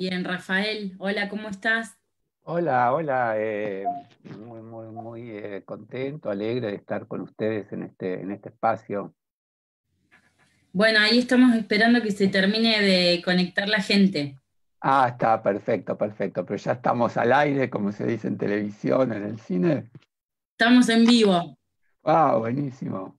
Bien, Rafael, hola, ¿cómo estás? Hola, hola, muy contento, alegre de estar con ustedes en este espacio. Bueno, ahí estamos esperando que se termine de conectar la gente. Ah, está perfecto, perfecto, pero ya estamos al aire, como se dice en televisión, en el cine. Estamos en vivo. Ah, buenísimo.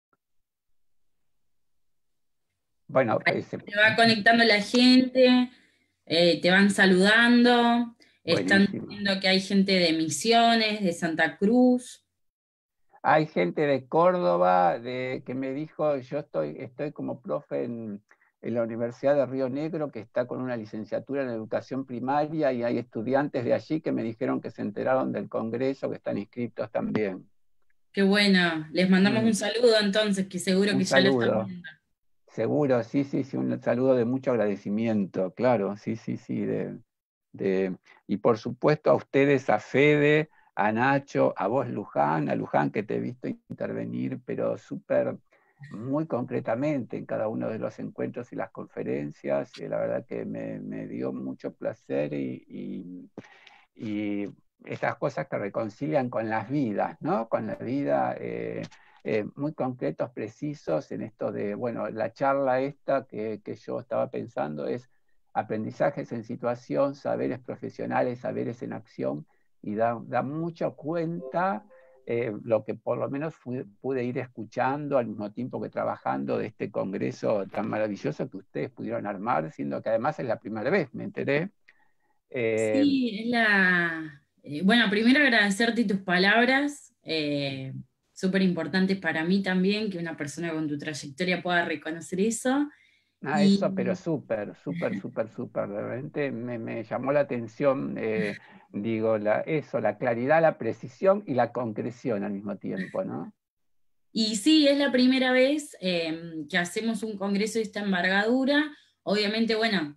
Bueno, Ahí pues se va conectando la gente, te van saludando, están buenísimo. diciendo que hay gente de Misiones, de Santa Cruz. Hay gente de Córdoba que me dijo, yo estoy como profe en la Universidad de Río Negro, que está con una licenciatura en educación primaria, y hay estudiantes de allí que me dijeron que se enteraron del Congreso, que están inscritos también. Qué bueno, les mandamos un Mm, saludo entonces, que seguro un que ya lo están saludo, viendo. seguro, sí, sí, sí, un saludo de mucho agradecimiento, claro, sí, sí, sí, y por supuesto a ustedes, a Fede, a Nacho, a vos, Luján, a Luján, que te he visto intervenir, pero súper, muy concretamente en cada uno de los encuentros y las conferencias. La verdad que me dio mucho placer y estas cosas que reconcilian con las vidas, ¿no? Con la vida, muy concretos, precisos en esto de, bueno, la charla esta que yo estaba pensando es aprendizajes en situación, saberes profesionales, saberes en acción, y da mucho cuenta, lo que por lo menos pude ir escuchando al mismo tiempo que trabajando de este congreso tan maravilloso que ustedes pudieron armar, siendo que además es la primera vez, me enteré. Eh, Sí, bueno, primero agradecerte tus palabras, súper importantes para mí también, que una persona con tu trayectoria pueda reconocer eso. Eso, pero Y, súper, súper, súper, súper. Realmente me llamó la atención, digo, la claridad, la precisión y la concreción al mismo tiempo, ¿no? y sí, es la primera vez que hacemos un congreso de esta envergadura. Obviamente, bueno,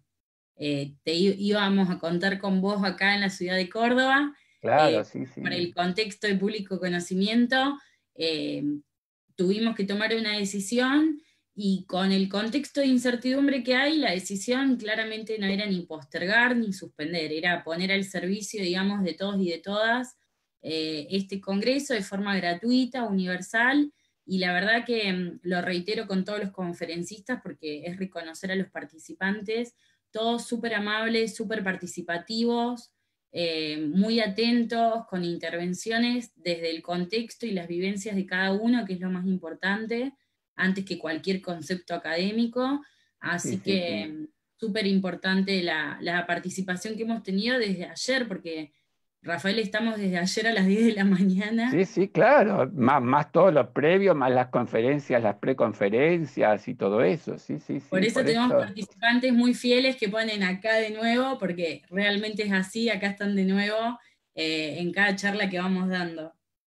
íbamos a contar con vos acá en la ciudad de Córdoba, Claro, sí, sí. para el contexto de público conocimiento. eh, Tuvimos que tomar una decisión y con el contexto de incertidumbre que hay, la decisión claramente no era ni postergar ni suspender, era poner al servicio, digamos, de todos y de todas este congreso de forma gratuita, universal, y la verdad que lo reitero con todos los conferencistas porque es reconocer a los participantes, todos súper amables, súper participativos, muy atentos, con intervenciones desde el contexto y las vivencias de cada uno, que es lo más importante, antes que cualquier concepto académico. Sí, Así sí, que sí. súper importante la participación que hemos tenido desde ayer, porque Rafael, estamos desde ayer a las 10 de la mañana. Sí, sí, claro. Más todo lo previo, más las conferencias, las preconferencias y todo eso. Sí, sí, Por sí. eso Por tenemos eso. participantes muy fieles que ponen acá de nuevo, porque realmente es así, acá están de nuevo en cada charla que vamos dando.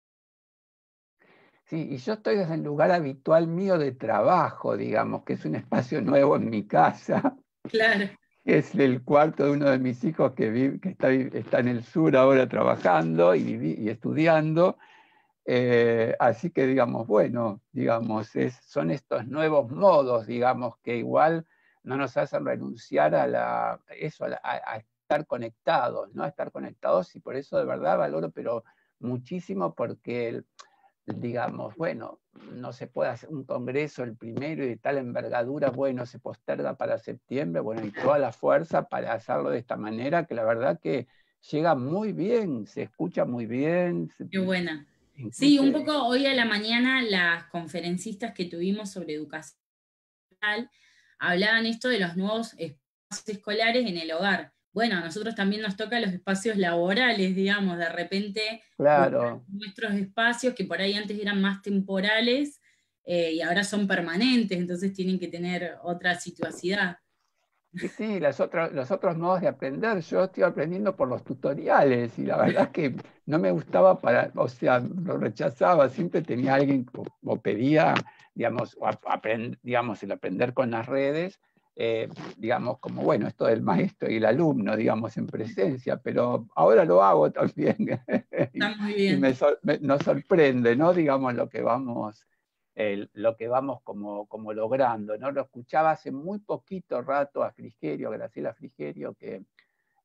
Sí, y yo estoy desde el lugar habitual mío de trabajo, digamos, que es un espacio nuevo en mi casa. Claro. Es el cuarto de uno de mis hijos que está en el sur ahora trabajando y estudiando. Así que, digamos, bueno, digamos, son estos nuevos modos, digamos, que igual no nos hacen renunciar a estar conectados, ¿no? A estar conectados, y por eso de verdad valoro, pero muchísimo, porque digamos, bueno, no se puede hacer un congreso el primero y de tal envergadura, bueno, se posterga para septiembre, bueno, y toda la fuerza para hacerlo de esta manera, que la verdad que llega muy bien, se escucha muy bien, Qué buena. Sí, incluso, un poco hoy a la mañana las conferencistas que tuvimos sobre educación hablaban esto de los nuevos espacios escolares en el hogar. Bueno, a nosotros también nos toca los espacios laborales, digamos, de repente buscar claro. nuestros espacios que por ahí antes eran más temporales y ahora son permanentes, entonces tienen que tener otra situacidad. Sí, sí, los otros modos de aprender, yo estoy aprendiendo por los tutoriales, y la verdad que no me gustaba o sea, lo rechazaba, siempre tenía alguien o pedía, digamos, digamos, el aprender con las redes, digamos, como bueno, esto del maestro y el alumno, digamos, en presencia, pero ahora lo hago también y, Está muy y bien. nos sorprende, ¿no? Digamos, lo que vamos como logrando, ¿no? Lo escuchaba hace muy poquito rato a Frigerio, Graciela Frigerio, que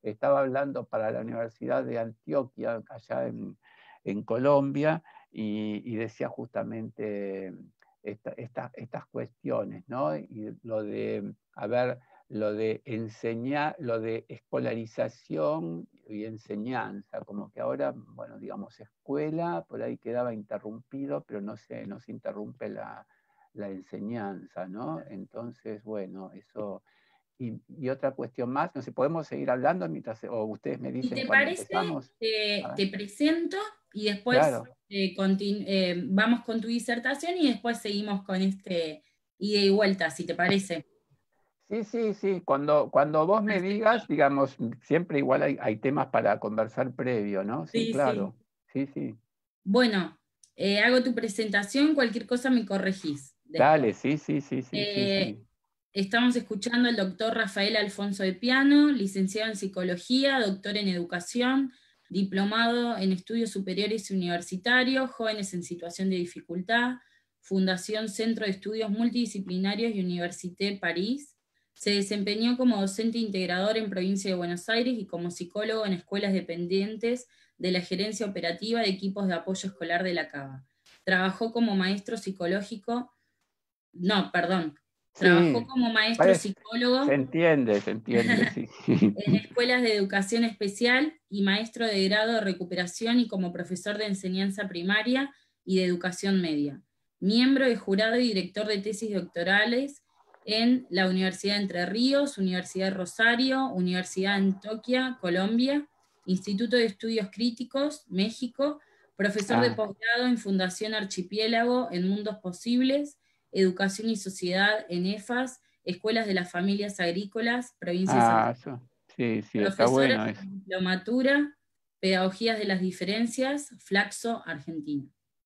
estaba hablando para la Universidad de Antioquia, allá en Colombia, y decía justamente estas cuestiones, ¿no? Y lo de, a ver, lo de enseñar, lo de escolarización y enseñanza, como que ahora, bueno, digamos, escuela, por ahí quedaba interrumpido, pero no se interrumpe la enseñanza, ¿no? Entonces, bueno, eso. Y otra cuestión más, no sé, podemos seguir hablando mientras, o ustedes me Si dicen te cuando parece, empezamos. A ver, te presento y después claro. vamos con tu disertación y después seguimos con este ida y vuelta, si te parece. Sí, sí, sí. Cuando vos me Perfecto. digas, digamos, siempre igual hay temas para conversar previo, ¿no? Sí, Sí, sí. claro. Sí, sí. Bueno, hago tu presentación, cualquier cosa me corregís Dale, después. sí, sí, sí, sí, sí, Eh, sí. Estamos escuchando al doctor Rafael Alfonso de Piano, licenciado en psicología, doctor en educación, diplomado en estudios superiores y universitarios, jóvenes en situación de dificultad, Fundación Centro de Estudios Multidisciplinarios y Université París. Se desempeñó como docente integrador en Provincia de Buenos Aires y como psicólogo en escuelas dependientes de la Gerencia Operativa de Equipos de Apoyo Escolar de la CABA. Trabajó como maestro psicológico, no, perdón, trabajó Sí, como maestro parece, psicólogo se entiende, sí. en escuelas de educación especial y maestro de grado de recuperación y como profesor de enseñanza primaria y de educación media. Miembro de jurado y director de tesis doctorales en la Universidad de Entre Ríos, Universidad de Rosario, Universidad de Antioquia, Colombia, Instituto de Estudios Críticos, México, profesor de Ah, posgrado en Fundación Archipiélago en Mundos Posibles, Educación y Sociedad en EFAS, Escuelas de las Familias Agrícolas, Provincia de Santa Fe. sí, sí, está Profesora bueno eso. en Diplomatura, Pedagogías de las Diferencias, Flaxo, Argentina.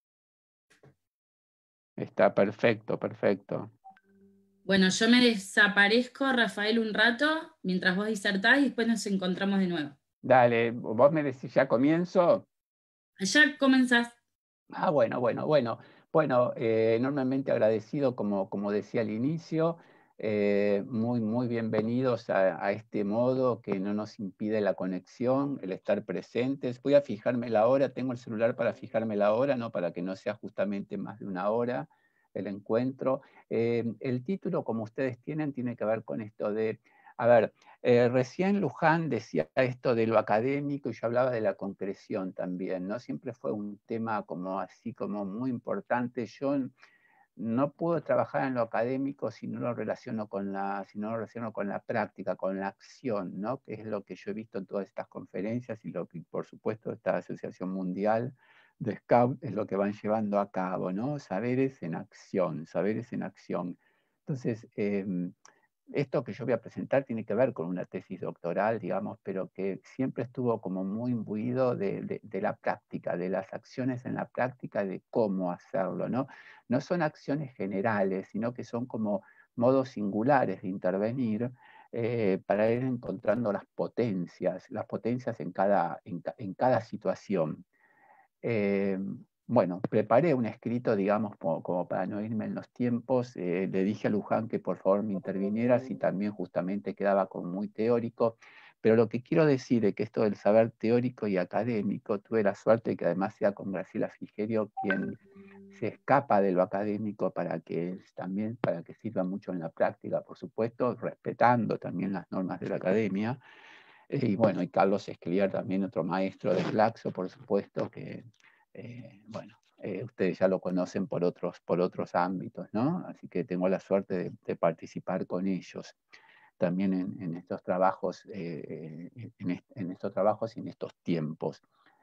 Está perfecto, perfecto. Bueno, yo me desaparezco, Rafael, un rato, mientras vos disertás y después nos encontramos de nuevo. Dale, vos me decís, ¿ya comienzo? Allá comenzás. Ah, bueno, bueno, bueno. Bueno, enormemente agradecido, como decía al inicio, muy, muy bienvenidos a este modo que no nos impide la conexión, el estar presentes. Voy a fijarme la hora, tengo el celular para fijarme la hora, ¿no? Para que no sea justamente más de una hora el encuentro. El título, como ustedes tiene que ver con esto de, a ver, recién Luján decía esto de lo académico y yo hablaba de la concreción también, ¿no? Siempre fue un tema como así, como muy importante. Yo no puedo trabajar en lo académico si no lo relaciono con si no lo relaciono con la práctica, con la acción, ¿no? Que es lo que yo he visto en todas estas conferencias y lo que, por supuesto, esta Asociación Mundial de Scout es lo que van llevando a cabo, ¿no? Saberes en acción, saberes en acción. Entonces, esto que yo voy a presentar tiene que ver con una tesis doctoral, digamos, pero que siempre estuvo como muy imbuido de la práctica, de las acciones en la práctica, de cómo hacerlo, ¿no? No son acciones generales, sino que son como modos singulares de intervenir para ir encontrando las potencias en cada situación. Eh, bueno, preparé un escrito, digamos, como para no irme en los tiempos. Le dije a Luján que por favor me interviniera si también justamente quedaba como muy teórico. Pero lo que quiero decir es que esto del saber teórico y académico, tuve la suerte de que además sea con Graciela Frigerio quien se escapa de lo académico para que sirva mucho en la práctica, por supuesto, respetando también las normas de la academia. Y bueno, y Carlos Escliar también, otro maestro de Flaxo, por supuesto, que, bueno, ustedes ya lo conocen por otros ámbitos, ¿no? Así que tengo la suerte de participar con ellos también en estos trabajos, en estos trabajos y en estos tiempos.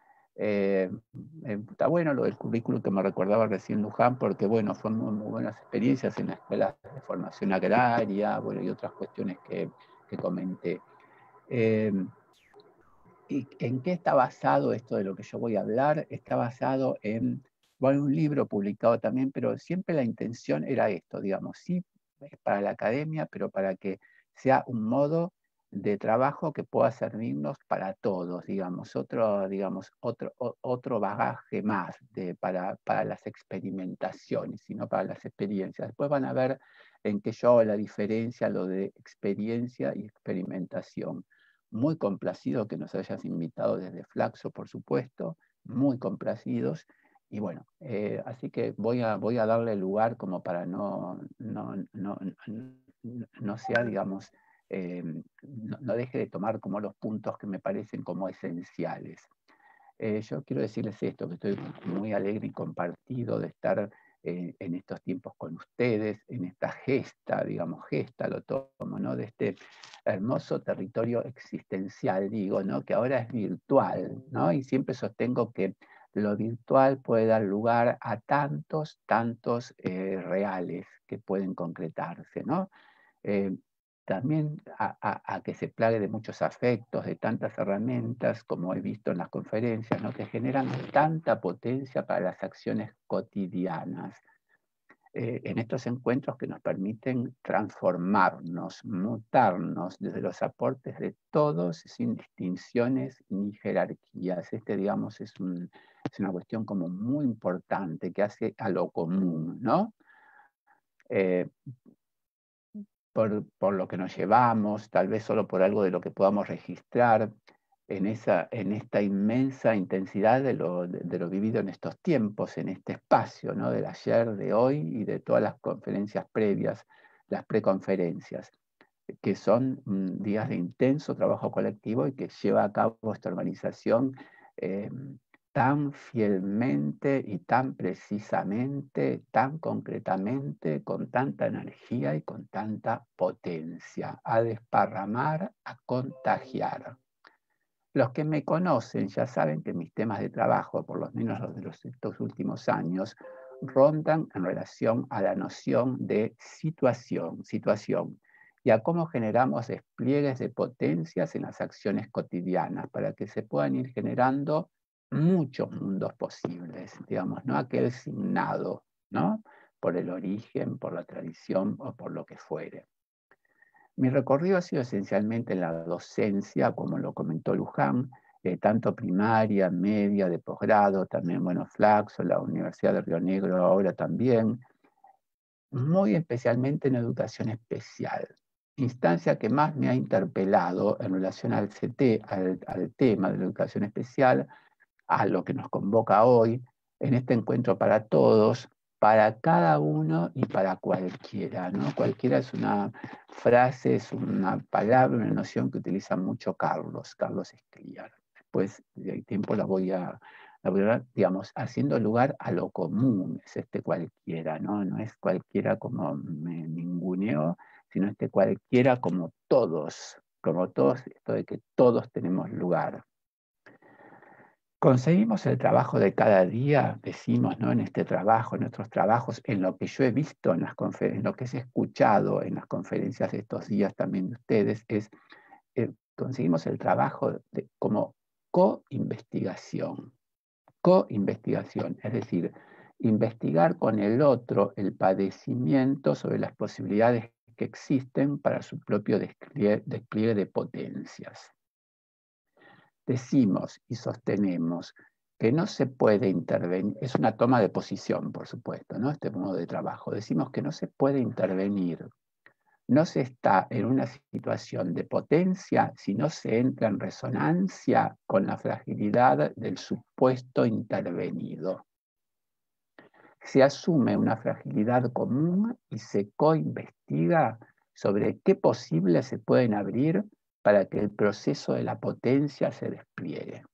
Está bueno lo del currículum que me recordaba recién Luján, porque bueno, fueron muy buenas experiencias en la escuela de formación agraria, bueno, y otras cuestiones que comenté. Eh, ¿Y en qué está basado esto de lo que yo voy a hablar? Está basado en, bueno, un libro publicado también, pero siempre la intención era esto, digamos, sí, para la academia, pero para que sea un modo de trabajo que pueda servirnos para todos, digamos, otro bagaje más para las experimentaciones, sino para las experiencias. Después van a ver en qué yo hago la diferencia, lo de experiencia y experimentación. muy complacido que nos hayas invitado desde Flaxo, por supuesto, muy complacidos. Y bueno, así que voy a darle lugar como para no sea, digamos, no deje de tomar como los puntos que me parecen como esenciales. Yo quiero decirles esto, que estoy muy alegre y compartido de estar en estos tiempos con ustedes, en esta gesta, digamos, gesta lo tomo, ¿no? De este hermoso territorio existencial, digo, ¿no? Que ahora es virtual, ¿no? Y siempre sostengo que lo virtual puede dar lugar a tantos reales que pueden concretarse, ¿no? También a que se plague de muchos afectos, de tantas herramientas, como he visto en las conferencias, ¿no? Que generan tanta potencia para las acciones cotidianas. En estos encuentros que nos permiten transformarnos, mutarnos desde los aportes de todos, sin distinciones ni jerarquías. Digamos, es una cuestión como muy importante que hace a lo común, ¿no? Por lo que nos llevamos, tal vez solo por algo de lo que podamos registrar en esta inmensa intensidad de lo vivido en estos tiempos, en este espacio, ¿no? Del ayer, de hoy y de todas las conferencias previas, las preconferencias, que son días de intenso trabajo colectivo y que lleva a cabo esta organización tan fielmente y tan precisamente, tan concretamente, con tanta energía y con tanta potencia, a desparramar, a contagiar. Los que me conocen ya saben que mis temas de trabajo, por lo menos los de estos últimos años, rondan en relación a la noción de situación, y a cómo generamos despliegues de potencias en las acciones cotidianas para que se puedan ir generando muchos mundos posibles, digamos, no aquel signado, ¿no? Por el origen, por la tradición o por lo que fuere. Mi recorrido ha sido esencialmente en la docencia, como lo comentó Luján, tanto primaria, media, de posgrado, también, bueno, Flaxo, la Universidad de Río Negro ahora también, muy especialmente en educación especial, instancia que más me ha interpelado en relación al tema de la educación especial, a lo que nos convoca hoy, en este encuentro para todos, para cada uno y para cualquiera, ¿no? Cualquiera es una frase, es una palabra, una noción que utiliza mucho Carlos Escliar. Después del tiempo la voy a dar, digamos, haciendo lugar a lo común, es cualquiera, ¿no? No es cualquiera como me ninguneo, sino cualquiera como todos, esto de que todos tenemos lugar. Conseguimos el trabajo de cada día, decimos, ¿no? En este trabajo, en nuestros trabajos, en lo que yo he visto en las conferencias, en lo que he escuchado en las conferencias de estos días también de ustedes, conseguimos el trabajo como co-investigación, es decir, investigar con el otro el padecimiento sobre las posibilidades que existen para su propio despliegue de potencias. Decimos y sostenemos que no se puede intervenir, es una toma de posición, por supuesto, ¿no? Este modo de trabajo. Decimos que no se puede intervenir, no se está en una situación de potencia si no se entra en resonancia con la fragilidad del supuesto intervenido. Se asume una fragilidad común y se coinvestiga sobre qué posibles se pueden abrir para que el proceso de la potencia se despliegue.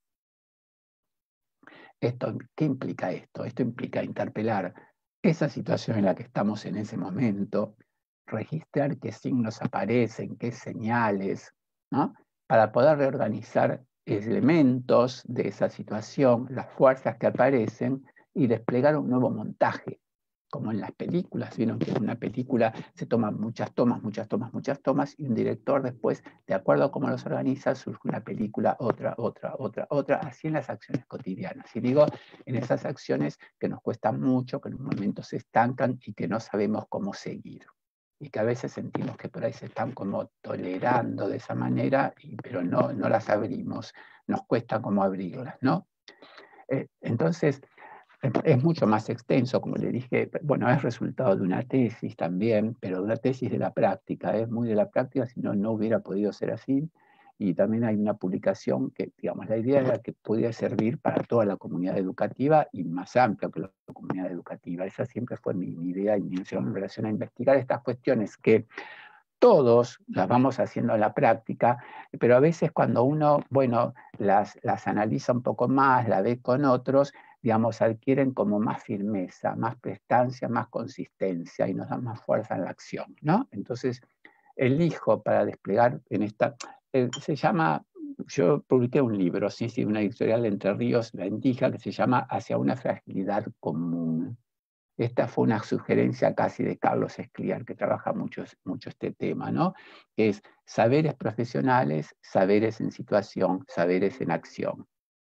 ¿Qué implica esto? Esto implica interpelar esa situación en la que estamos en ese momento, registrar qué signos aparecen, qué señales, ¿no? Para poder reorganizar elementos de esa situación, las fuerzas que aparecen, y desplegar un nuevo montaje. Como en las películas, vieron que en una película se toman muchas tomas, y un director después, de acuerdo a cómo los organiza, surge una película, otra, así en las acciones cotidianas. Y digo, en esas acciones que nos cuestan mucho, que en un momento se estancan y que no sabemos cómo seguir. Y que a veces sentimos que por ahí se están como tolerando de esa manera, pero no las abrimos, nos cuesta como abrirlas, ¿no? Entonces, es mucho más extenso, como le dije, bueno, es resultado de una tesis también, pero de una tesis de la práctica, es muy de la práctica, si no, no hubiera podido ser así. y también hay una publicación que, digamos, la idea era que podía servir para toda la comunidad educativa y más amplia que la comunidad educativa. Esa siempre fue mi idea y mi misión en relación a investigar estas cuestiones que todos las vamos haciendo en la práctica, pero a veces cuando uno, bueno, las analiza un poco más, la ve con otros, digamos, adquieren como más firmeza, más prestancia, más consistencia y nos dan más fuerza en la acción, ¿no? Entonces, elijo para desplegar en esta, se llama, yo publiqué un libro, sí, una editorial de Entre Ríos, La Endija, que se llama Hacia una fragilidad común. Esta fue una sugerencia casi de Carlos Escliar, que trabaja mucho este tema, ¿no? Que es saberes profesionales, saberes en situación, saberes en acción.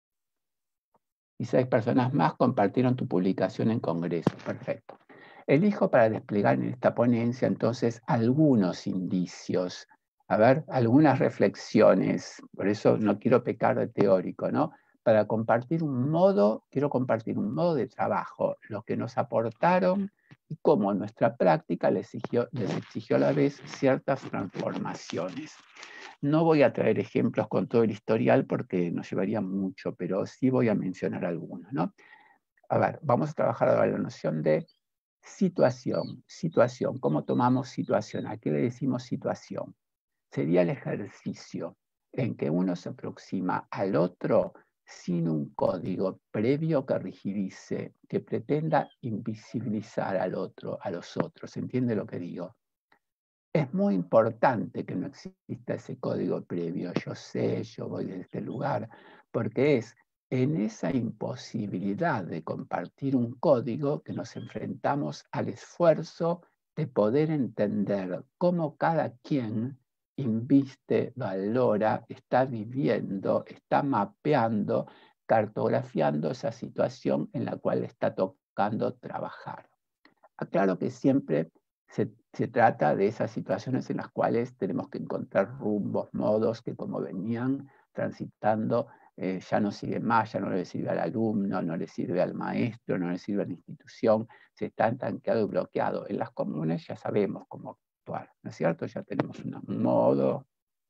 Y 6 personas más compartieron tu publicación en Congreso. Perfecto. Elijo para desplegar en esta ponencia entonces algunos indicios, a ver, algunas reflexiones, por eso no quiero pecar de teórico, ¿no? Para compartir quiero compartir un modo de trabajo, lo que nos aportaron y cómo nuestra práctica les exigió a la vez ciertas transformaciones. No voy a traer ejemplos con todo el historial porque nos llevaría mucho, pero sí voy a mencionar algunos, ¿no? A ver, vamos a trabajar ahora la noción de situación. Situación, ¿cómo tomamos situación? ¿A qué le decimos situación? Sería el ejercicio en que uno se aproxima al otro sin un código previo que rigidice, que pretenda invisibilizar al otro, a los otros. ¿Entiende lo que digo? Es muy importante que no exista ese código previo, yo sé, yo voy de este lugar, porque es en esa imposibilidad de compartir un código que nos enfrentamos al esfuerzo de poder entender cómo cada quien inviste, valora, está viviendo, está mapeando, cartografiando esa situación en la cual está tocando trabajar. Aclaro que siempre se trata de esas situaciones en las cuales tenemos que encontrar rumbos, modos que como venían transitando ya no siguen más, ya no le sirve al alumno, no le sirve al maestro, no le sirve a la institución, se está estanqueado y bloqueado. En las comunes ya sabemos cómo actuar, ¿no es cierto? Ya tenemos un modo.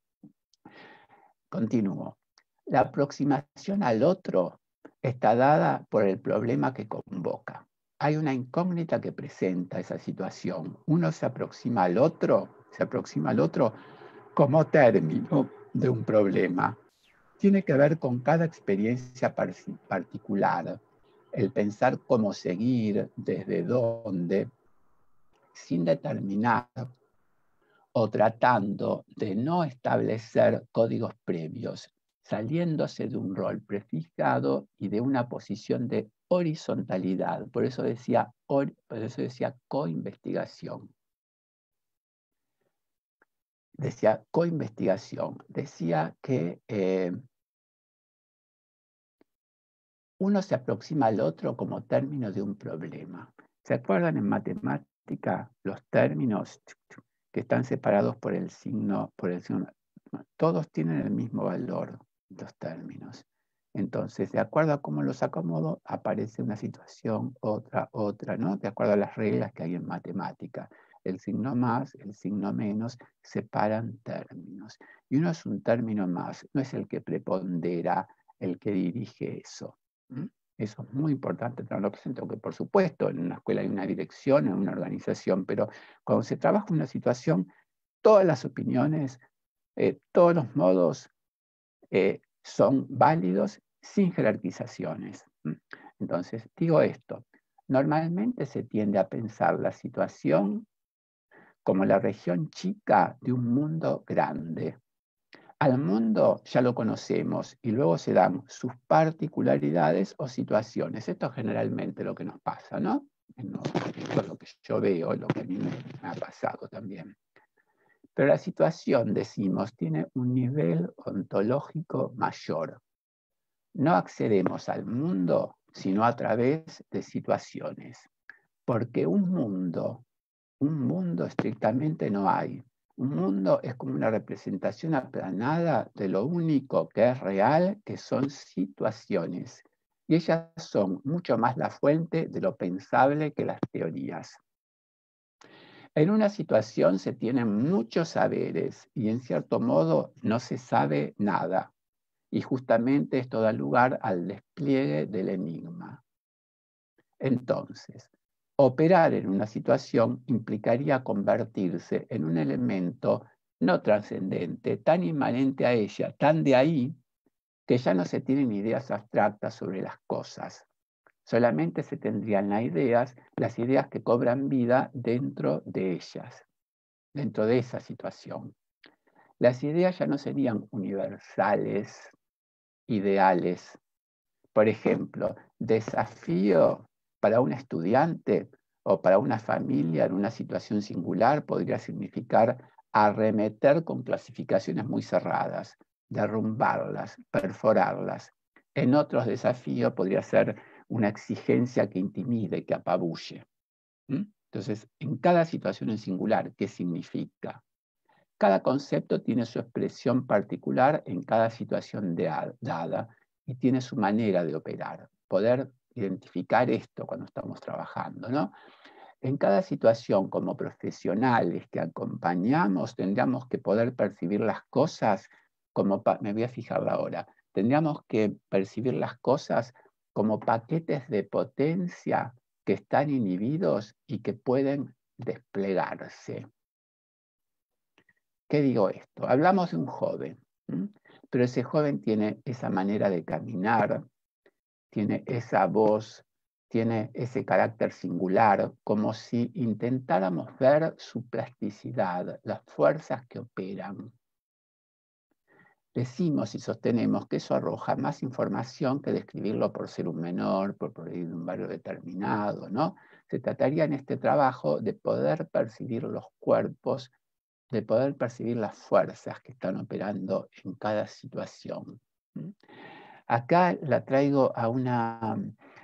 Continúo. La aproximación al otro está dada por el problema que convoca. Hay una incógnita que presenta esa situación. Uno se aproxima al otro como término de un problema. Tiene que ver con cada experiencia particular, el pensar cómo seguir, desde dónde, sin determinar o tratando de no establecer códigos previos, saliéndose de un rol prefijado y de una posición de horizontalidad. Por eso decía coinvestigación. Decía coinvestigación. Decía que uno se aproxima al otro como término de un problema. ¿Se acuerdan en matemática los términos que están separados por el signo? Todos tienen el mismo valor, los términos. Entonces, de acuerdo a cómo los acomodo, aparece una situación, otra, ¿no? De acuerdo a las reglas que hay en matemática. El signo más, el signo menos, separan términos. Y uno es un término más, no es el que prepondera, el que dirige eso. Eso es muy importante tenerlo presente, aunque por supuesto en una escuela hay una dirección, en una organización, pero cuando se trabaja una situación, todas las opiniones, todos los modos son válidos sin jerarquizaciones. Entonces, digo esto, normalmente se tiende a pensar la situación como la región chica de un mundo grande. Al mundo ya lo conocemos y luego se dan sus particularidades o situaciones. Esto es generalmente lo que nos pasa, ¿no? Esto es lo que yo veo, lo que a mí me ha pasado también. Pero la situación, decimos, tiene un nivel ontológico mayor. No accedemos al mundo sino a través de situaciones, porque un mundo estrictamente no hay. Un mundo es como una representación aplanada de lo único que es real, que son situaciones. Y ellas son mucho más la fuente de lo pensable que las teorías. En una situación se tienen muchos saberes y en cierto modo no se sabe nada. Y justamente esto da lugar al despliegue del enigma. Entonces, operar en una situación implicaría convertirse en un elemento no trascendente, tan inmanente a ella, tan de ahí, que ya no se tienen ideas abstractas sobre las cosas. Solamente se tendrían las ideas que cobran vida dentro de ellas, dentro de esa situación. Las ideas ya no serían universales, ideales. Por ejemplo, desafío para un estudiante o para una familia en una situación singular podría significar arremeter con clasificaciones muy cerradas, derrumbarlas, perforarlas. En otros desafíos podría ser una exigencia que intimide, que apabulle. Entonces, en cada situación en singular, ¿qué significa? Cada concepto tiene su expresión particular en cada situación dada y tiene su manera de operar. Poder identificar esto cuando estamos trabajando, ¿no? En cada situación, como profesionales que acompañamos, tendríamos que poder percibir las cosas como, me voy a fijar ahora, tendríamos que percibir las cosas como paquetes de potencia que están inhibidos y que pueden desplegarse. ¿Qué digo esto? Hablamos de un joven, pero ese joven tiene esa manera de caminar, tiene esa voz, tiene ese carácter singular, como si intentáramos ver su plasticidad, las fuerzas que operan. Decimos y sostenemos que eso arroja más información que describirlo por ser un menor, por provenir de un barrio determinado, ¿no? Se trataría en este trabajo de poder percibir los cuerpos, de poder percibir las fuerzas que están operando en cada situación. Acá la traigo a una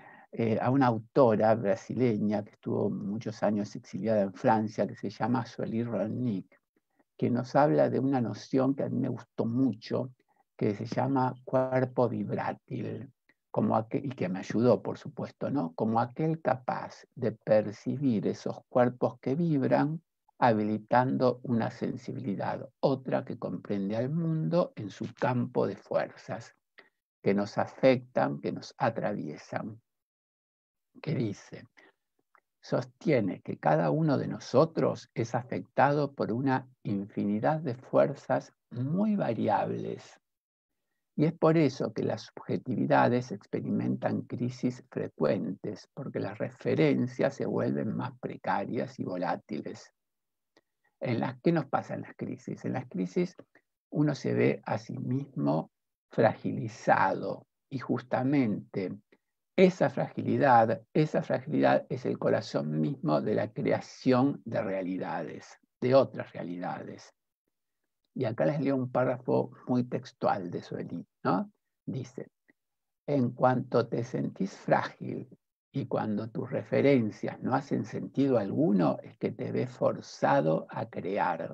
autora brasileña que estuvo muchos años exiliada en Francia, que se llama Sueli Rolnik, que nos habla de una noción que a mí me gustó mucho, que se llama cuerpo vibrátil, y que me ayudó, por supuesto, ¿no? Como aquel capaz de percibir esos cuerpos que vibran, habilitando una sensibilidad, otra que comprende al mundo en su campo de fuerzas, que nos afectan, que nos atraviesan. Que dice, sostiene que cada uno de nosotros es afectado por una infinidad de fuerzas muy variables. Y es por eso que las subjetividades experimentan crisis frecuentes, porque las referencias se vuelven más precarias y volátiles. ¿Qué nos pasa en las crisis? En las crisis uno se ve a sí mismo fragilizado y justamente esa fragilidad es el corazón mismo de la creación de realidades, de otras realidades. Y acá les leo un párrafo muy textual de Sueli, ¿no? Dice, en cuanto te sentís frágil y cuando tus referencias no hacen sentido alguno, es que te ves forzado a crear.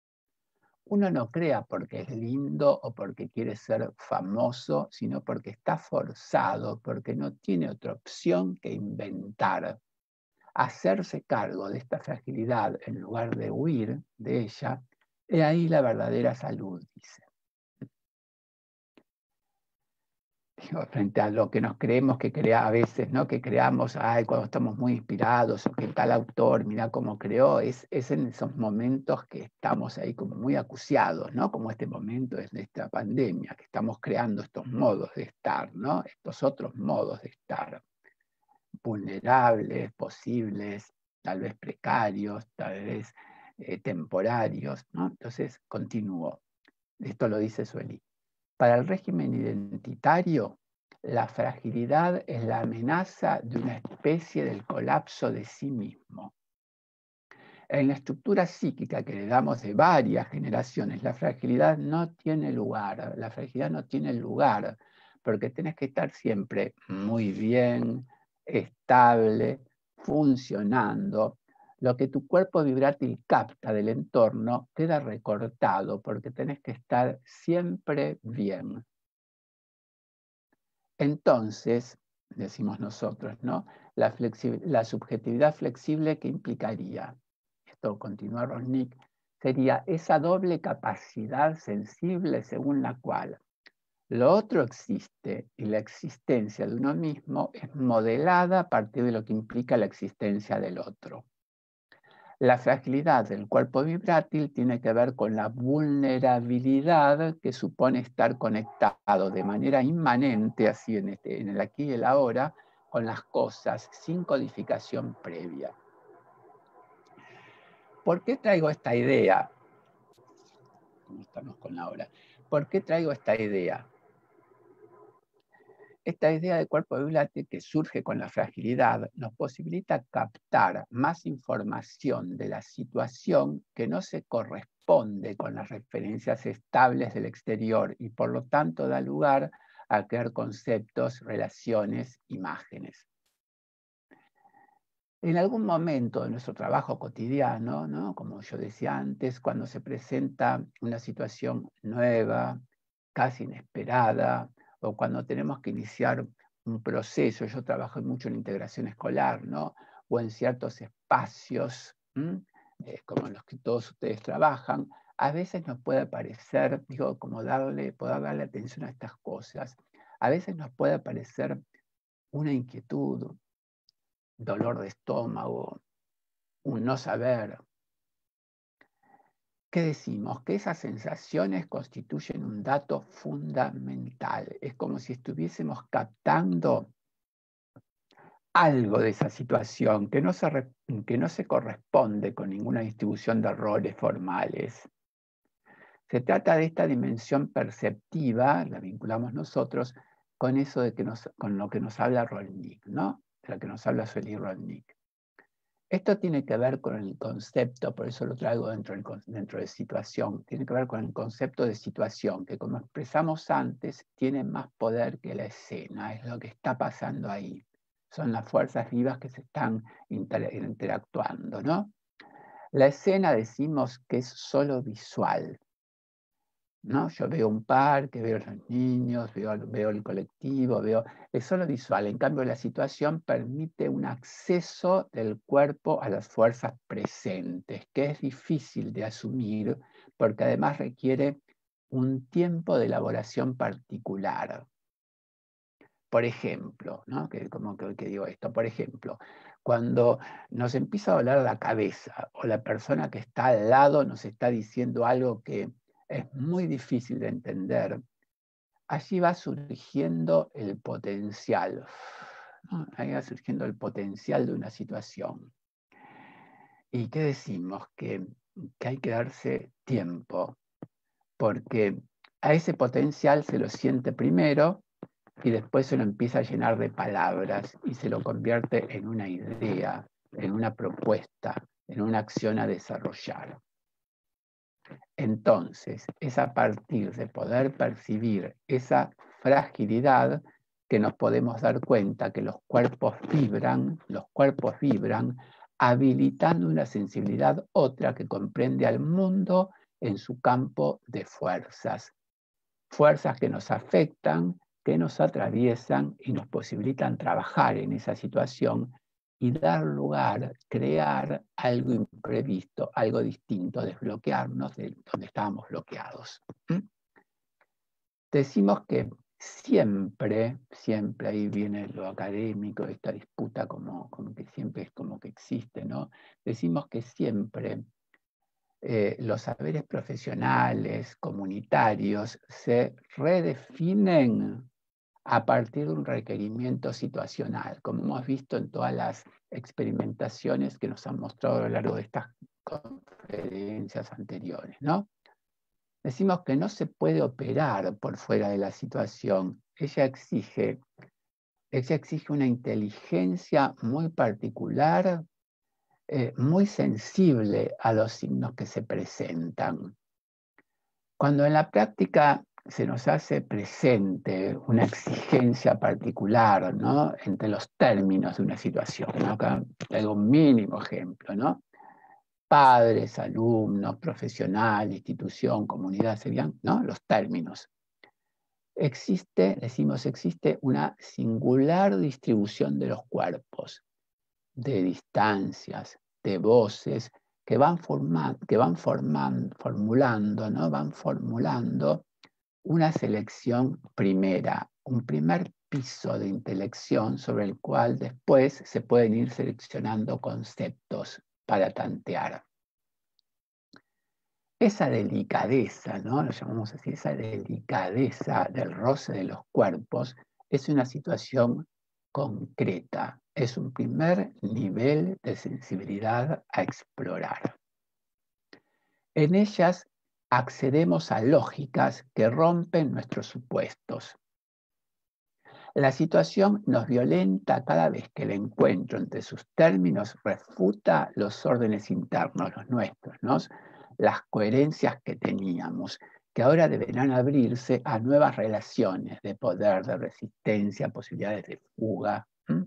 Uno no crea porque es lindo o porque quiere ser famoso, sino porque está forzado, porque no tiene otra opción que inventar. Hacerse cargo de esta fragilidad en lugar de huir de ella, he ahí la verdadera salud, dice. Frente a lo que nos creemos que crea a veces, ¿no? Que creamos, cuando estamos muy inspirados, o que tal autor, mira cómo creó, es en esos momentos que estamos ahí como muy acuciados, ¿no? Como este momento es de esta pandemia, que estamos creando estos modos de estar, ¿no? Estos otros modos de estar, vulnerables, posibles, tal vez precarios, tal vez temporarios, ¿no? Entonces, continúo. Esto lo dice Sueli. Para el régimen identitario, la fragilidad es la amenaza de una especie del colapso de sí mismo. En la estructura psíquica que le damos de varias generaciones, la fragilidad no tiene lugar. La fragilidad no tiene lugar porque tenés que estar siempre muy bien, estable, funcionando. Lo que tu cuerpo vibrátil capta del entorno queda recortado porque tenés que estar siempre bien. Entonces, decimos nosotros, ¿no? La subjetividad flexible, ¿qué implicaría? esto continúa Rolnik, sería esa doble capacidad sensible según la cual lo otro existe y la existencia de uno mismo es modelada a partir de lo que implica la existencia del otro. La fragilidad del cuerpo vibrátil tiene que ver con la vulnerabilidad que supone estar conectado de manera inmanente, así en el aquí y el ahora, con las cosas, sin codificación previa. ¿Por qué traigo esta idea? ¿Cómo estamos con la hora? ¿Por qué traigo esta idea? Esta idea de cuerpo vibrátil que surge con la fragilidad nos posibilita captar más información de la situación que no se corresponde con las referencias estables del exterior y por lo tanto da lugar a crear conceptos, relaciones, imágenes. En algún momento de nuestro trabajo cotidiano, ¿no? Como yo decía antes, cuando se presenta una situación nueva, casi inesperada, o cuando tenemos que iniciar un proceso, yo trabajo mucho en integración escolar, ¿no? O en ciertos espacios, como en los que todos ustedes trabajan, a veces nos puede parecer, digo, como poder darle atención a estas cosas, a veces nos puede parecer una inquietud, dolor de estómago, un no saber. ¿Qué decimos? Que esas sensaciones constituyen un dato fundamental. Es como si estuviésemos captando algo de esa situación que no se corresponde con ninguna distribución de roles formales. Se trata de esta dimensión perceptiva, la vinculamos nosotros, con eso con lo que nos habla Rolnik, ¿no? De lo que nos habla Sueli Rolnik. Esto tiene que ver con el concepto, por eso lo traigo dentro de situación, tiene que ver con el concepto de situación, que como expresamos antes, tiene más poder que la escena, es lo que está pasando ahí. Son las fuerzas vivas que se están interactuando, ¿no? La escena decimos que es solo visual, ¿no? Yo veo un parque, veo a los niños, veo el colectivo, es solo visual. En cambio, la situación permite un acceso del cuerpo a las fuerzas presentes, que es difícil de asumir porque además requiere un tiempo de elaboración particular. Por ejemplo, ¿no? Como que digo esto, por ejemplo, cuando nos empieza a doler la cabeza o la persona que está al lado nos está diciendo algo que es muy difícil de entender, allí va surgiendo el potencial, ¿no? Ahí va surgiendo el potencial de una situación. ¿Y qué decimos? Que hay que darse tiempo, porque a ese potencial se lo siente primero y después se lo empieza a llenar de palabras y se lo convierte en una idea, en una propuesta, en una acción a desarrollar. Entonces, es a partir de poder percibir esa fragilidad que nos podemos dar cuenta que los cuerpos vibran, habilitando una sensibilidad otra que comprende al mundo en su campo de fuerzas. Fuerzas que nos afectan, que nos atraviesan y nos posibilitan trabajar en esa situación y dar lugar, crear algo imprevisto, algo distinto, desbloquearnos de donde estábamos bloqueados. Decimos que siempre, ahí viene lo académico, esta disputa como que siempre es como que existe, ¿no? Decimos que siempre los saberes profesionales, comunitarios, se redefinen a partir de un requerimiento situacional, como hemos visto en todas las experimentaciones que nos han mostrado a lo largo de estas conferencias anteriores, ¿no? Decimos que no se puede operar por fuera de la situación. Ella exige una inteligencia muy particular, muy sensible a los signos que se presentan. Cuando en la práctica se nos hace presente una exigencia particular, ¿no? Entre los términos de una situación, ¿no? Acá traigo un mínimo ejemplo, ¿no? Padres, alumnos, profesional, institución, comunidad, serían, ¿no? Los términos. Existe una singular distribución de los cuerpos, de distancias, de voces, que van formulando, ¿no? Van formulando una selección primera, un primer piso de intelección sobre el cual después se pueden ir seleccionando conceptos para tantear. Esa delicadeza, ¿no? Lo llamamos así, esa delicadeza del roce de los cuerpos, es una situación concreta, es un primer nivel de sensibilidad a explorar. En ellas accedemos a lógicas que rompen nuestros supuestos. La situación nos violenta cada vez que el encuentro entre sus términos refuta los órdenes internos, los nuestros, ¿no? Las coherencias que teníamos, que ahora deberán abrirse a nuevas relaciones de poder, de resistencia, posibilidades de fuga.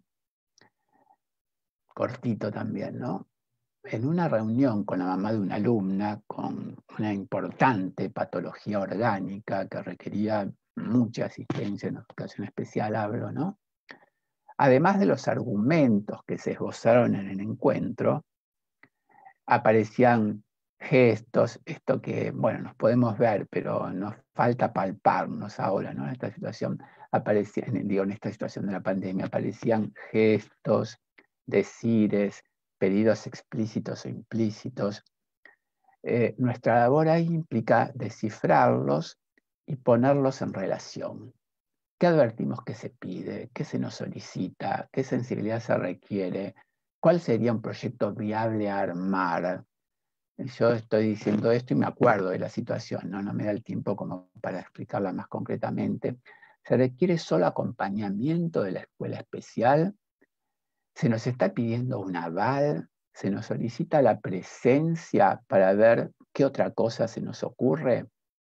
Cortito también, ¿no? En una reunión con la mamá de una alumna con una importante patología orgánica que requería mucha asistencia en educación especial, hablo, ¿no? Además de los argumentos que se esbozaron en el encuentro, aparecían gestos, esto que, bueno, nos podemos ver, pero nos falta palparnos ahora, ¿no? En esta situación en esta situación de la pandemia, aparecían gestos, decires, pedidos explícitos o implícitos. Nuestra labor ahí implica descifrarlos y ponerlos en relación. ¿Qué advertimos que se pide? ¿Qué se nos solicita? ¿Qué sensibilidad se requiere? ¿Cuál sería un proyecto viable a armar? Yo estoy diciendo esto y me acuerdo de la situación, no me da el tiempo como para explicarla más concretamente. ¿Se requiere solo acompañamiento de la escuela especial? ¿Se nos está pidiendo un aval? ¿Se nos solicita la presencia para ver qué otra cosa se nos ocurre?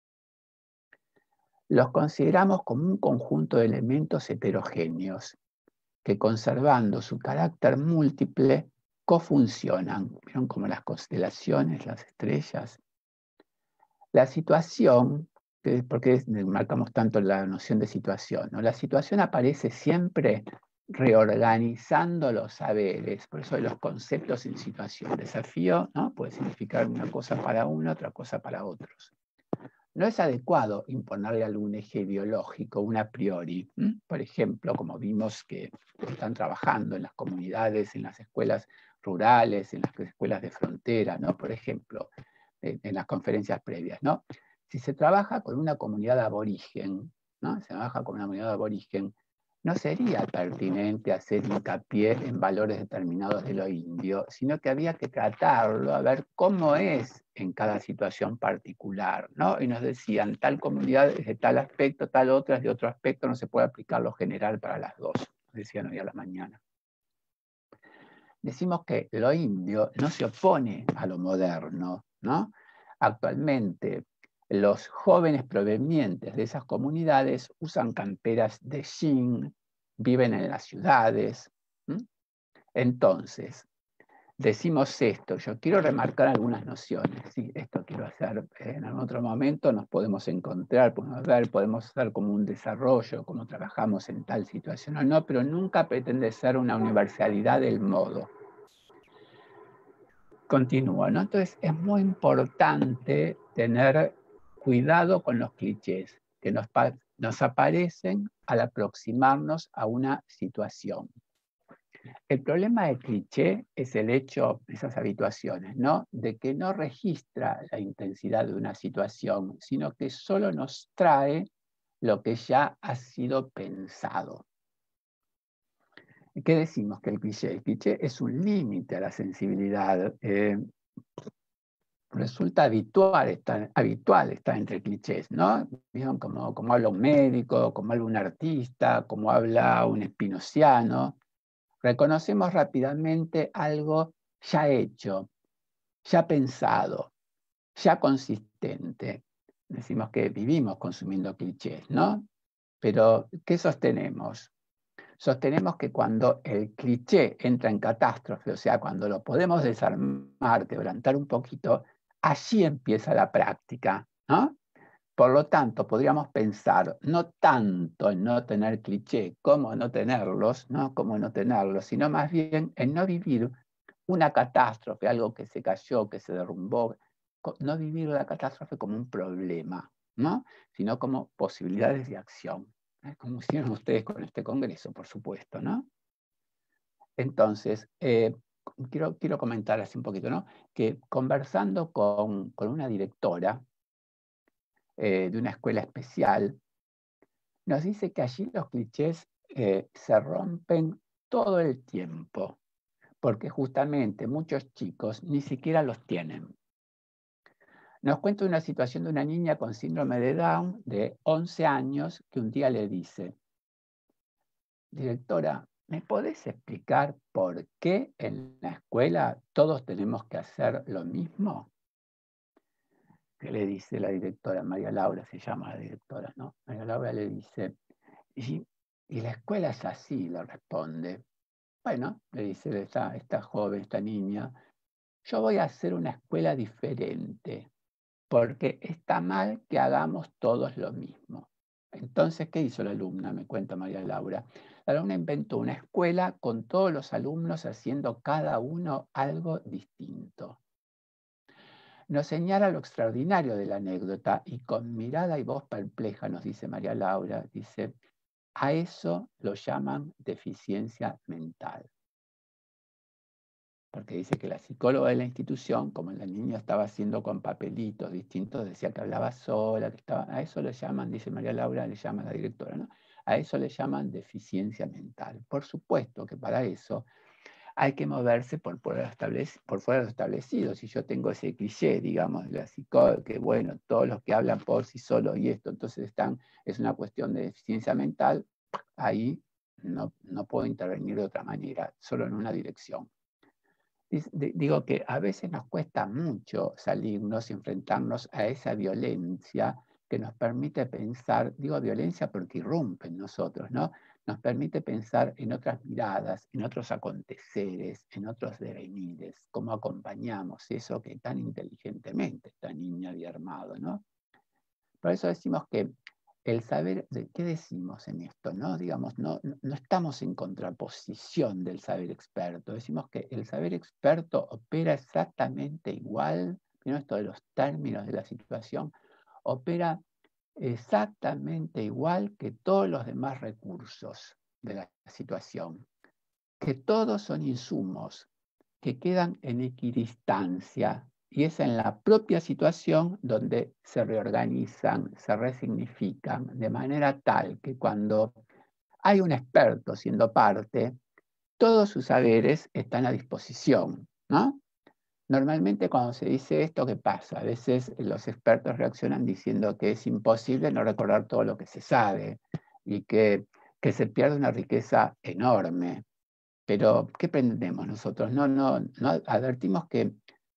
Los consideramos como un conjunto de elementos heterogéneos que, conservando su carácter múltiple, cofuncionan. ¿Vieron como las constelaciones, las estrellas? La situación, ¿por qué marcamos tanto la noción de situación? ¿No? La situación aparece siempre reorganizando los saberes, por eso los conceptos en situación. Desafío, ¿no? Puede significar una cosa para uno, otra cosa para otros. No es adecuado imponerle algún eje ideológico, un a priori. Por ejemplo, como vimos que están trabajando en las comunidades, en las escuelas rurales, en las escuelas de frontera, ¿no? Por ejemplo, en las conferencias previas, ¿no? Si se trabaja con una comunidad aborigen, ¿no? Se trabaja con una comunidad aborigen, no sería pertinente hacer hincapié en valores determinados de lo indio, sino que había que tratarlo, a ver cómo es en cada situación particular, ¿no? Y nos decían, tal comunidad es de tal aspecto, tal otra es de otro aspecto, no se puede aplicar lo general para las dos, nos decían hoy a la mañana. Decimos que lo indio no se opone a lo moderno, ¿no? Actualmente, los jóvenes provenientes de esas comunidades usan camperas de jean, viven en las ciudades. Entonces, decimos esto, yo quiero remarcar algunas nociones, ¿sí? Esto quiero hacer, en algún otro momento nos podemos encontrar, podemos hacer como un desarrollo, cómo trabajamos en tal situación o no, pero nunca pretende ser una universalidad del modo. Continúo, ¿no? Entonces es muy importante tener cuidado con los clichés que nos aparecen al aproximarnos a una situación. El problema del cliché es el hecho, esas habituaciones, ¿no? De que no registra la intensidad de una situación, sino que solo nos trae lo que ya ha sido pensado. ¿Qué decimos que el cliché? El cliché es un límite a la sensibilidad. Resulta habitual estar entre clichés, ¿no? ¿Vieron? Como habla un médico, como habla un artista, como habla un espinociano. Reconocemos rápidamente algo ya hecho, ya pensado, ya consistente. Decimos que vivimos consumiendo clichés, ¿no? Pero, ¿qué sostenemos? Sostenemos que cuando el cliché entra en catástrofe, o sea, cuando lo podemos desarmar, quebrantar un poquito, allí empieza la práctica, ¿no? Por lo tanto, podríamos pensar no tanto en no tener cliché como no tenerlos, ¿no? Como no tenerlos, sino más bien en no vivir una catástrofe, algo que se cayó, que se derrumbó, no vivir la catástrofe como un problema, ¿no? Sino como posibilidades de acción, como hicieron ustedes con este congreso, por supuesto, ¿no? Entonces, quiero comentar así un poquito, ¿no? Que conversando con una directora de una escuela especial, nos dice que allí los clichés se rompen todo el tiempo, porque justamente muchos chicos ni siquiera los tienen. Nos cuenta una situación de una niña con síndrome de Down de 11 años que un día le dice: directora, ¿me podés explicar por qué en la escuela todos tenemos que hacer lo mismo? ¿Qué le dice la directora? María Laura se llama la directora, ¿no? María Laura le dice, y la escuela es así, le responde. Bueno, le dice esta joven, esta niña, yo voy a hacer una escuela diferente, porque está mal que hagamos todos lo mismo. Entonces, ¿qué hizo la alumna? Me cuenta María Laura. La alumna inventó una escuela con todos los alumnos haciendo cada uno algo distinto. Nos señala lo extraordinario de la anécdota y con mirada y voz perpleja nos dice María Laura, dice, a eso lo llaman deficiencia mental. Porque dice que la psicóloga de la institución, como la niña estaba haciendo con papelitos distintos, decía que hablaba sola, que estaba, a eso le llaman, dice María Laura, le llama la directora, ¿no? A eso le llaman deficiencia mental. Por supuesto que para eso hay que moverse por fuera de lo establecido. Si yo tengo ese cliché, digamos, de la psicóloga, que bueno, todos los que hablan por sí solos y esto, entonces es una cuestión de deficiencia mental, ahí no puedo intervenir de otra manera, solo en una dirección. Digo que a veces nos cuesta mucho salirnos y enfrentarnos a esa violencia que nos permite pensar, digo violencia porque irrumpe en nosotros, ¿no? Nos permite pensar en otras miradas, en otros aconteceres, en otros devenires, cómo acompañamos eso que tan inteligentemente esta niña había armado, ¿no? Por eso decimos que el saber, ¿qué decimos en esto? ¿No? Digamos, no estamos en contraposición del saber experto. Decimos que el saber experto opera exactamente igual, ¿no? Esto de los términos de la situación, opera exactamente igual que todos los demás recursos de la situación, que todos son insumos que quedan en equidistancia, y es en la propia situación donde se reorganizan, se resignifican, de manera tal que cuando hay un experto siendo parte, todos sus saberes están a disposición, ¿no? Normalmente cuando se dice esto, ¿qué pasa? A veces los expertos reaccionan diciendo que es imposible no recordar todo lo que se sabe y que se pierde una riqueza enorme. Pero, ¿qué pretendemos nosotros? No advertimos que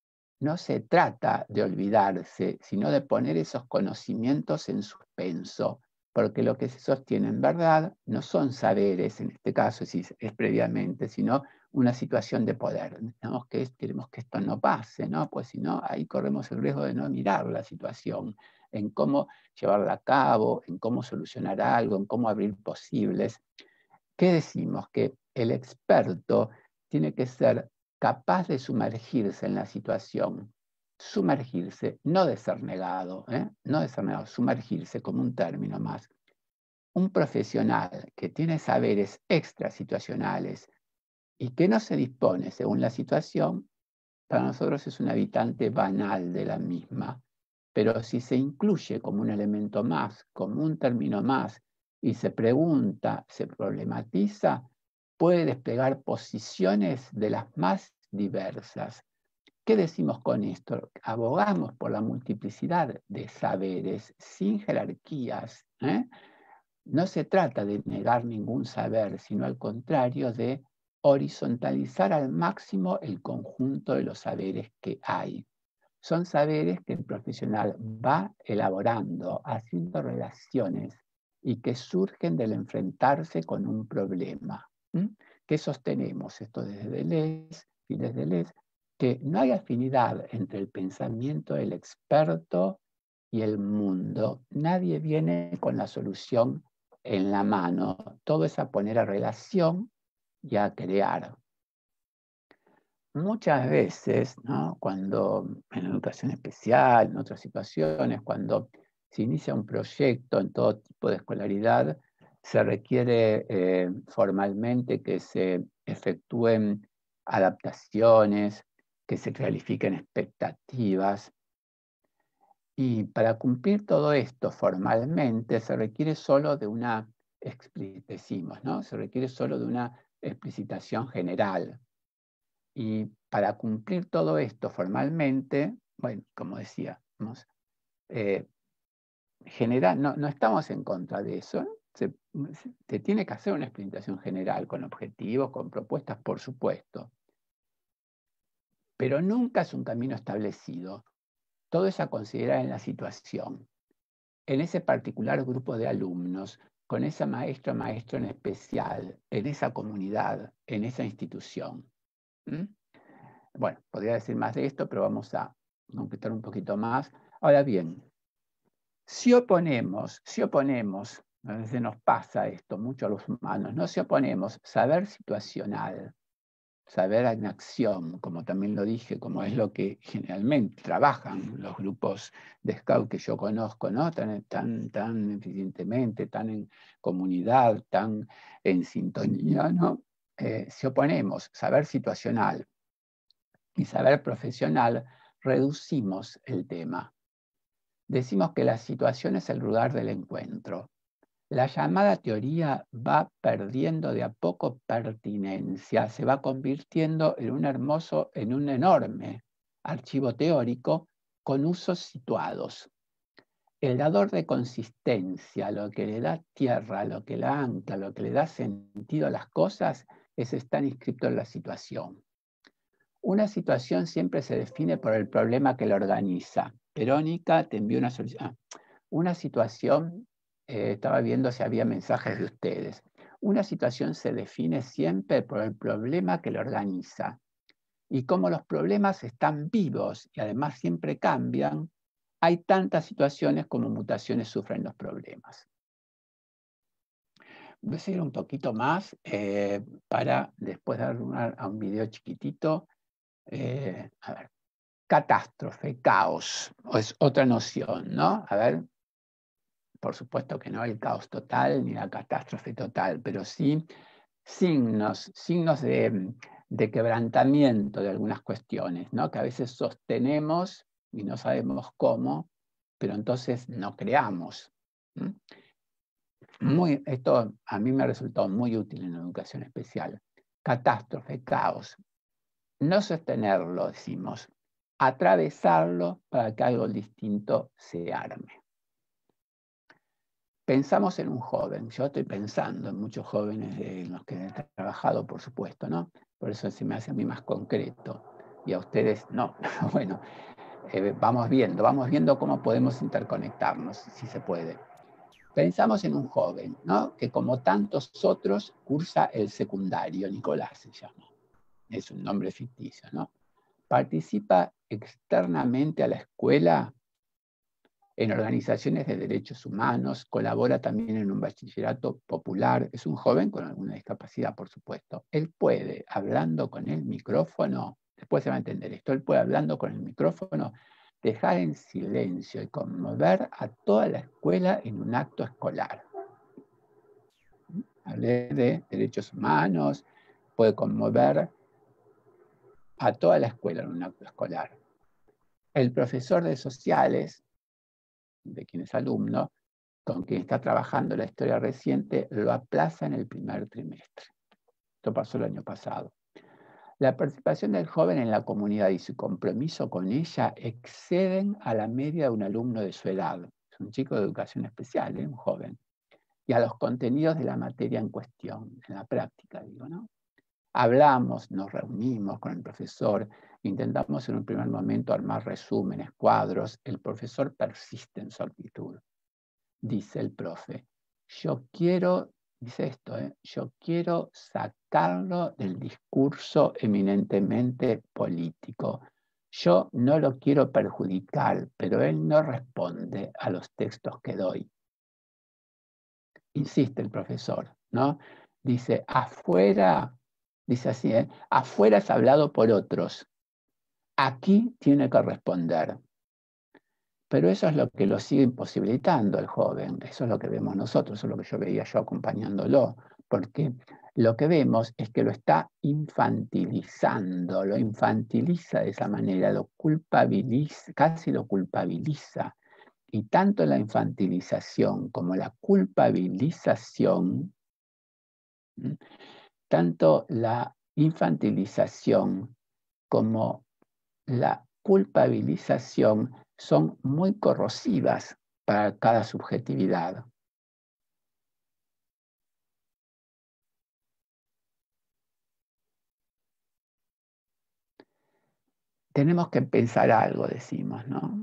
no se trata de olvidarse, sino de poner esos conocimientos en suspenso, porque lo que se sostiene en verdad no son saberes, en este caso si es previamente, sino una situación de poder. Queremos que esto no pase, ¿no? Pues si no, ahí corremos el riesgo de no mirar la situación, en cómo llevarla a cabo, en cómo solucionar algo, en cómo abrir posibles. ¿Qué decimos? Que el experto tiene que ser capaz de sumergirse en la situación. Sumergirse, no de ser negado, no de ser negado, sumergirse como un término más. Un profesional que tiene saberes extrasituacionales y que no se dispone según la situación, para nosotros es un habitante banal de la misma. Pero si se incluye como un elemento más, como un término más, y se pregunta, se problematiza, puede desplegar posiciones de las más diversas. ¿Qué decimos con esto? Abogamos por la multiplicidad de saberes sin jerarquías. No se trata de negar ningún saber, sino al contrario de horizontalizar al máximo el conjunto de los saberes que hay. Son saberes que el profesional va elaborando, haciendo relaciones y que surgen del enfrentarse con un problema. ¿Qué sostenemos? Esto desde Deleuze y desde Deleuze, que no hay afinidad entre el pensamiento del experto y el mundo. Nadie viene con la solución en la mano. Todo es a poner a relación y a crear. muchas veces, ¿no? Cuando en educación especial, en otras situaciones, cuando se inicia un proyecto en todo tipo de escolaridad, se requiere formalmente que se efectúen adaptaciones, que se clarifiquen expectativas. Y para cumplir todo esto formalmente se requiere solo de una, decimos, ¿no? Se requiere solo de una explicitación general. Y para cumplir todo esto formalmente, bueno, como decíamos, no estamos en contra de eso. Se tiene que hacer una explicación general con objetivos, con propuestas, por supuesto. Pero nunca es un camino establecido. Todo es a considerar en la situación, en ese particular grupo de alumnos, con esa maestro en especial, en esa comunidad, en esa institución. ¿Mm? Bueno, podría decir más de esto, pero vamos a concretar un poquito más. Ahora bien, si oponemos, a veces nos pasa esto mucho a los humanos, no si oponemos saber situacional, saber en acción, como también lo dije, como es lo que generalmente trabajan los grupos de scout que yo conozco, ¿no? Tan eficientemente, tan en comunidad, tan en sintonía, ¿no? Si oponemos saber situacional y saber profesional, reducimos el tema. Decimos que la situación es el lugar del encuentro. La llamada teoría va perdiendo de a poco pertinencia, se va convirtiendo en un enorme archivo teórico con usos situados. El dador de consistencia, lo que le da tierra, lo que la ancla, lo que le da sentido a las cosas, está inscrito en la situación. Una situación siempre se define por el problema que la organiza. Verónica, te envío una solución. Una situación, estaba viendo si había mensajes de ustedes. Una situación se define siempre por el problema que la organiza. Y como los problemas están vivos y además siempre cambian, hay tantas situaciones como mutaciones sufren los problemas. Voy a seguir un poquito más para después dar a un video chiquitito. A ver, catástrofe, caos, es otra noción, ¿no? A ver, por supuesto que no el caos total ni la catástrofe total, pero sí signos de quebrantamiento de algunas cuestiones, ¿no? Que a veces sostenemos y no sabemos cómo, pero entonces no creamos. Esto a mí me ha resultado muy útil en la educación especial. Catástrofe, caos. No sostenerlo, decimos, atravesarlo para que algo distinto se arme. Pensamos en un joven, yo estoy pensando en muchos jóvenes en los que he trabajado, por supuesto, ¿no? Por eso se me hace a mí más concreto y a ustedes no. Bueno, vamos viendo cómo podemos interconectarnos, si se puede. Pensamos en un joven, ¿no? Que como tantos otros cursa el secundario, Nicolás se llama. Es un nombre ficticio, ¿no? Participa externamente a la escuela en organizaciones de derechos humanos, colabora también en un bachillerato popular, es un joven con alguna discapacidad, por supuesto. Él puede, hablando con el micrófono, después se va a entender esto, él puede, hablando con el micrófono, dejar en silencio y conmover a toda la escuela en un acto escolar. Hablé de derechos humanos, puede conmover a toda la escuela en un acto escolar. El profesor de sociales, de quien es alumno, con quien está trabajando la historia reciente, lo aplaza en el primer trimestre. Esto pasó el año pasado. La participación del joven en la comunidad y su compromiso con ella exceden a la media de un alumno de su edad. Es un chico de educación especial, un joven. Y a los contenidos de la materia en cuestión, en la práctica, digo, ¿no? Hablamos, nos reunimos con el profesor, intentamos en un primer momento armar resúmenes, cuadros. El profesor persiste en su actitud. Dice el profe, yo quiero sacarlo del discurso eminentemente político. Yo no lo quiero perjudicar, pero él no responde a los textos que doy. Insiste el profesor, ¿no? Dice, afuera Dice así, afuera es hablado por otros, aquí tiene que responder. Pero eso es lo que lo sigue imposibilitando al joven, eso es lo que vemos nosotros, eso es lo que veía yo acompañándolo, porque lo que vemos es que lo está infantilizando, lo infantiliza de esa manera, lo culpabiliza, casi lo culpabiliza. Y tanto la infantilización como la culpabilización, tanto la infantilización como la culpabilización son muy corrosivas para cada subjetividad. Tenemos que pensar algo, decimos, ¿no?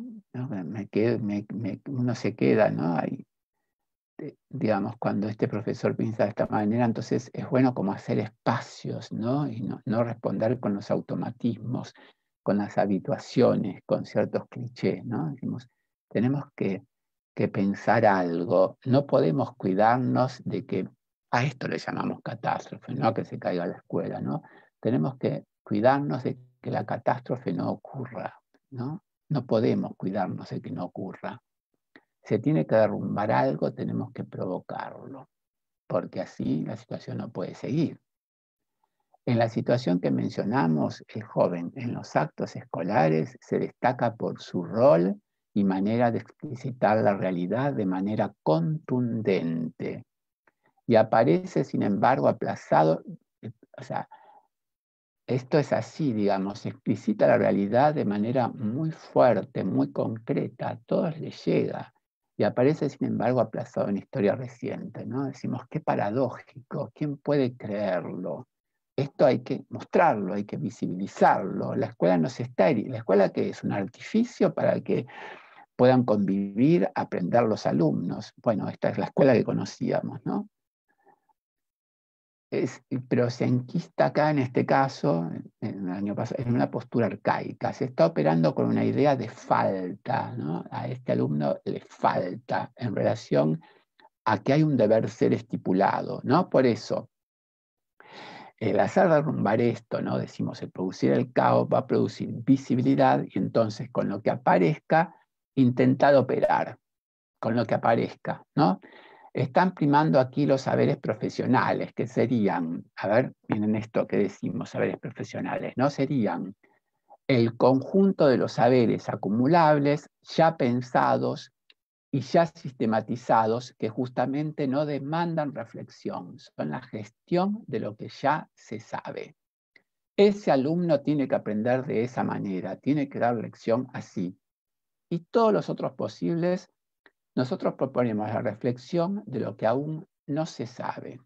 Uno se queda, ¿no? Ahí, digamos, cuando este profesor piensa de esta manera, entonces es bueno como hacer espacios, ¿no? Y no responder con los automatismos, con las habituaciones, con ciertos clichés, ¿no? Decimos, tenemos que pensar algo, no podemos cuidarnos de que a esto le llamamos catástrofe, no a que se caiga la escuela, ¿no? Tenemos que cuidarnos de que la catástrofe no ocurra, ¿no? No podemos cuidarnos de que no ocurra. Se tiene que derrumbar algo, tenemos que provocarlo, porque así la situación no puede seguir. En la situación que mencionamos, el joven en los actos escolares se destaca por su rol y manera de explicitar la realidad de manera contundente. Y aparece, sin embargo, aplazado, o sea, esto es así, digamos, explicita la realidad de manera muy fuerte, muy concreta, a todos les llega. Y aparece, sin embargo, aplazado en historia reciente, ¿no? Decimos, qué paradójico, ¿quién puede creerlo? Esto hay que mostrarlo, hay que visibilizarlo. La escuela no se está la escuela que es un artificio para que puedan convivir, aprender los alumnos. Bueno, esta es la escuela que conocíamos, ¿no? Pero se enquista acá en este caso, en el año pasado, en una postura arcaica. Se está operando con una idea de falta, ¿no? A este alumno le falta en relación a que hay un deber ser estipulado, ¿no? Por eso, el hacer derrumbar esto, ¿no? Decimos, el producir el caos va a producir visibilidad y entonces con lo que aparezca, intentar operar con lo que aparezca, ¿no? Están primando aquí los saberes profesionales, que serían, a ver, miren esto que decimos, saberes profesionales, ¿no? Serían el conjunto de los saberes acumulables, ya pensados y ya sistematizados, que justamente no demandan reflexión, son la gestión de lo que ya se sabe. Ese alumno tiene que aprender de esa manera, tiene que dar lección así. Y todos los otros posibles, nosotros proponemos la reflexión de lo que aún no se sabe.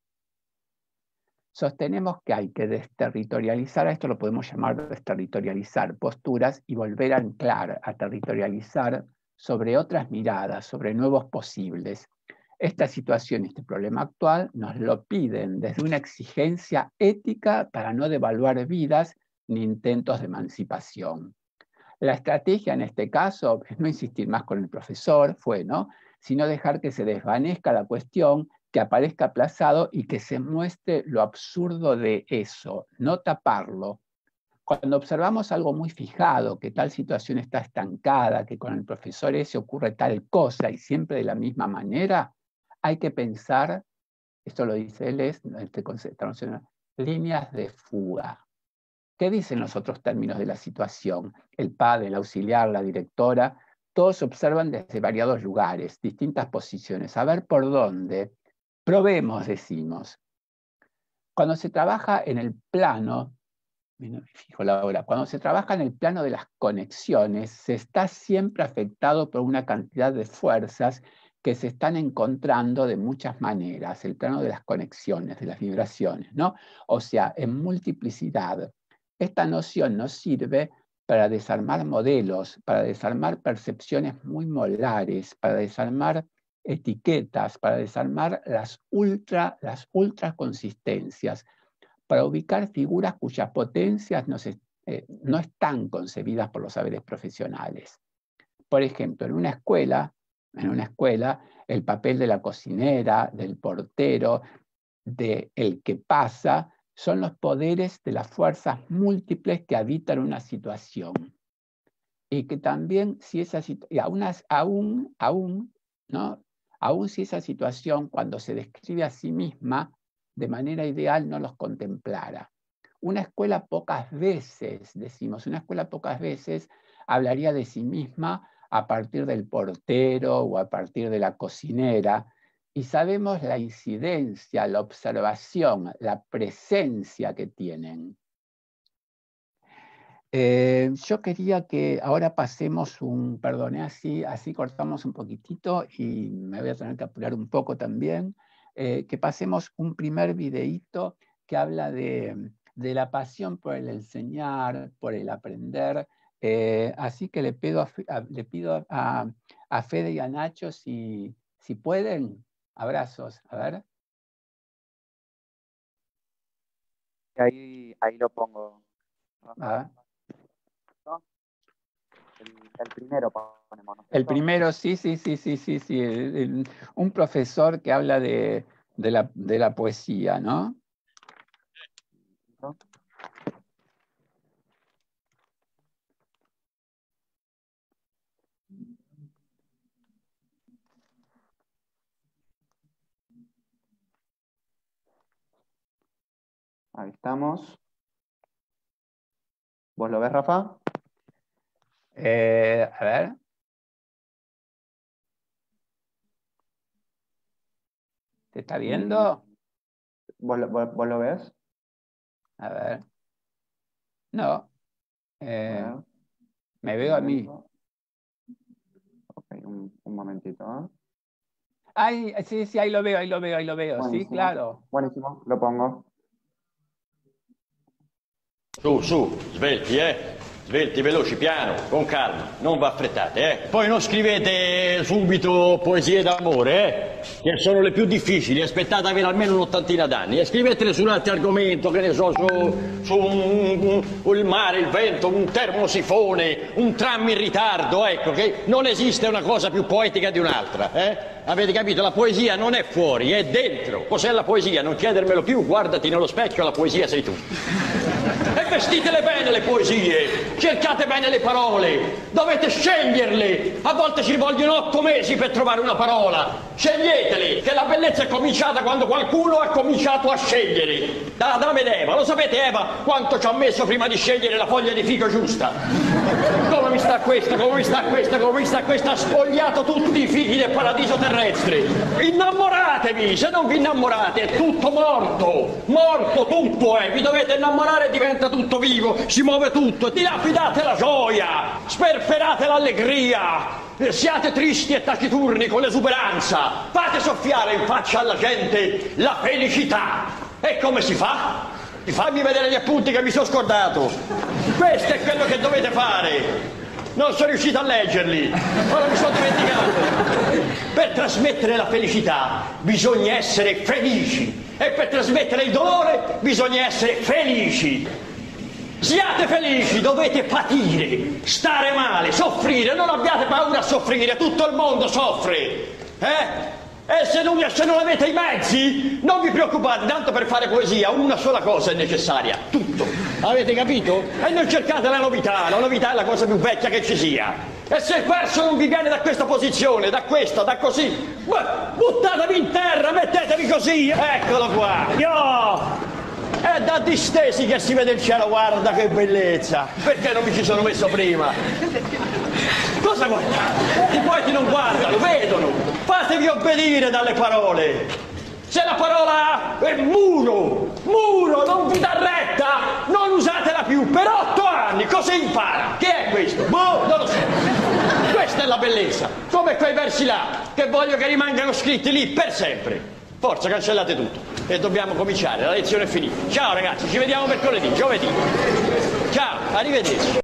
Sostenemos que hay que desterritorializar, a esto lo podemos llamar desterritorializar posturas y volver a anclar, a territorializar sobre otras miradas, sobre nuevos posibles. Esta situación, este problema actual, nos lo piden desde una exigencia ética para no devaluar vidas ni intentos de emancipación. La estrategia en este caso es no insistir más con el profesor, ¿no? Sino dejar que se desvanezca la cuestión, que aparezca aplazado y que se muestre lo absurdo de eso, no taparlo. Cuando observamos algo muy fijado, que tal situación está estancada, que con el profesor ese ocurre tal cosa y siempre de la misma manera, hay que pensar, esto lo dice él, este concepto, líneas de fuga. ¿Qué dicen los otros términos de la situación? El padre, el auxiliar, la directora, todos observan desde variados lugares, distintas posiciones. A ver por dónde. Probemos, decimos. Cuando se trabaja en el plano, fijo la hora, cuando se trabaja en el plano de las conexiones, se está siempre afectado por una cantidad de fuerzas que se están encontrando de muchas maneras, el plano de las conexiones, de las vibraciones, ¿no? O sea, en multiplicidad. Esta noción nos sirve para desarmar modelos, para desarmar percepciones muy molares, para desarmar etiquetas, para desarmar las ultra consistencias, para ubicar figuras cuyas potencias no están concebidas por los saberes profesionales. Por ejemplo, en una escuela, el papel de la cocinera, del portero, del que pasa, son los poderes de las fuerzas múltiples que habitan una situación. Y que también, si esa aún si esa situación, cuando se describe a sí misma, de manera ideal no los contemplara. Una escuela pocas veces, decimos, una escuela pocas veces hablaría de sí misma a partir del portero o a partir de la cocinera, y sabemos la incidencia, la observación, la presencia que tienen. Yo quería que ahora pasemos así cortamos un poquitito y me voy a tener que apurar un poco también, que pasemos un primer videíto que habla de la pasión por el enseñar, por el aprender. Así que le pido a Fede y a Nacho si pueden, abrazos, a ver. Ahí lo pongo. Ah. El primero ponemos, ¿no? El primero, sí. Un profesor que habla de la poesía, ¿no? ¿No? Ahí estamos. ¿Vos lo ves, Rafa? A ver. ¿Te está viendo? ¿Vos lo ves? A ver. No. Me veo a mí. Ok, un momentito. ¿Eh? Ay, sí, ahí lo veo. Buenísimo. Sí, claro. Buenísimo, lo pongo. Su, svelti, Svelti, veloci, piano, con calma, non vi affrettate, Poi non scrivete subito poesie d'amore, che sono le più difficili, aspettatevi almeno un'ottantina d'anni, scrivetele su un altro argomento, che ne so, su il mare, il vento, un termosifone, un tram in ritardo, ecco, che non esiste una cosa più poetica di un'altra, Avete capito? La poesia non è fuori, è dentro. Cos'è la poesia? Non chiedermelo più, guardati nello specchio, la poesia sei tu. E vestitele bene le poesie, cercate bene le parole, dovete sceglierle. A volte ci vogliono 8 mesi per trovare una parola. Sceglietele, che la bellezza è cominciata quando qualcuno ha cominciato a scegliere. Da Adamo ed Eva, lo sapete Eva quanto ci ha messo prima di scegliere la foglia di fico giusta? Come mi sta questa, ha spogliato tutti i fichi del paradiso terrestre. Innamoratevi, se non vi innamorate è tutto morto tutto, vi dovete innamorare e diventa tutto vivo, si muove tutto, dilapidate la gioia, sperperate l'allegria, siate tristi e taciturni con l'esuberanza, fate soffiare in faccia alla gente la felicità. E come si fa? Fammi vedere gli appunti che mi sono scordato. Questo è quello che dovete fare. Non sono riuscito a leggerli, ora mi sono dimenticato. Per trasmettere la felicità bisogna essere felici e per trasmettere il dolore bisogna essere felici. Siate felici, dovete patire, stare male, soffrire, non abbiate paura a soffrire, tutto il mondo soffre, E se non avete i mezzi, non vi preoccupate, tanto per fare poesia una sola cosa è necessaria, tutto. Avete capito? E non cercate la novità è la cosa più vecchia che ci sia. E se il verso non vi viene da questa posizione, da questa, da così, buttatevi in terra, mettetevi così, eccolo qua. È da distesi che si vede il cielo, guarda che bellezza. Perché non mi ci sono messo prima? Cosa guardate? I poeti non guardano, vedono. Fatevi obbedire dalle parole. Se la parola è muro, non vi dà retta, non usatela più per 8 anni, così impara. Che è questo? Non lo so. Questa è la bellezza, come quei versi là, che voglio che rimangano scritti lì per sempre. Forza, cancellate tutto e dobbiamo cominciare, la lezione è finita. Ciao ragazzi, ci vediamo mercoledì, giovedì. Ciao, arrivederci.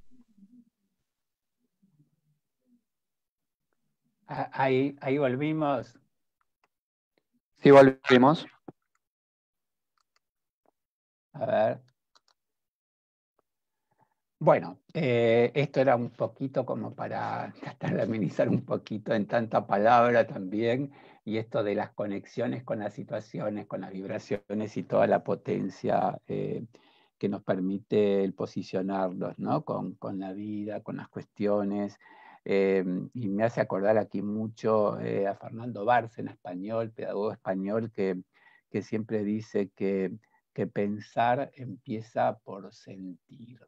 Ahí volvimos. Sí, volvimos. A ver. Bueno, esto era un poquito como para tratar de amenizar un poquito en tanta palabra también, y esto de las conexiones con las situaciones, con las vibraciones y toda la potencia que nos permite el posicionarnos, ¿no? Con la vida, con las cuestiones. Y me hace acordar aquí mucho a Fernando Bárcena, español, pedagogo español, que siempre dice que pensar empieza por sentir.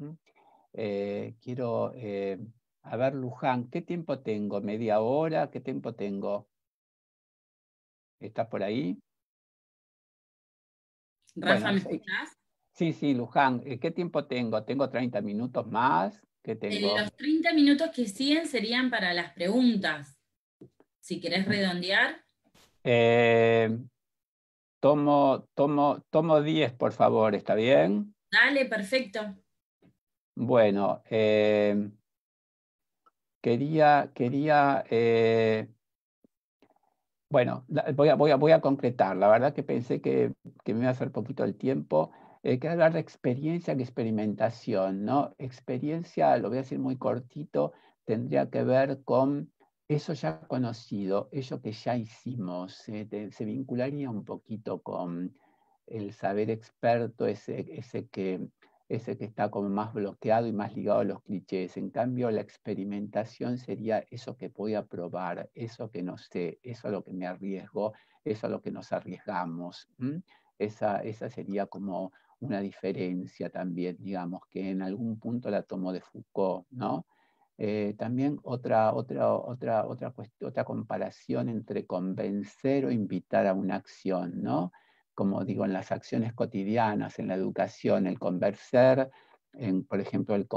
Quiero, a ver, Luján, ¿qué tiempo tengo? ¿Media hora? ¿Qué tiempo tengo? ¿Estás por ahí? Rafa, Bueno, ¿me escuchás? sí, Luján, ¿qué tiempo tengo? ¿Tengo 30 minutos más? ¿Qué tengo? Los 30 minutos que siguen serían para las preguntas. Si querés redondear, Eh, tomo 10, por favor, ¿está bien? dale, perfecto. Bueno, quería bueno, voy a concretar. La verdad que pensé que me iba a hacer poquito el tiempo. Que hablar de experiencia que experimentación, ¿no? Experiencia, lo voy a decir muy cortito, tendría que ver con eso ya conocido, eso que ya hicimos. Se vincularía un poquito con el saber experto, ese que está como más bloqueado y más ligado a los clichés. En cambio, la experimentación sería eso que voy a probar, eso que no sé, eso a lo que me arriesgo, eso a lo que nos arriesgamos. Esa sería como una diferencia también, digamos, que en algún punto la tomo de Foucault, ¿no? También otra comparación entre convencer o invitar a una acción, ¿no? Como digo, en las acciones cotidianas, en la educación, el convencer, por ejemplo, el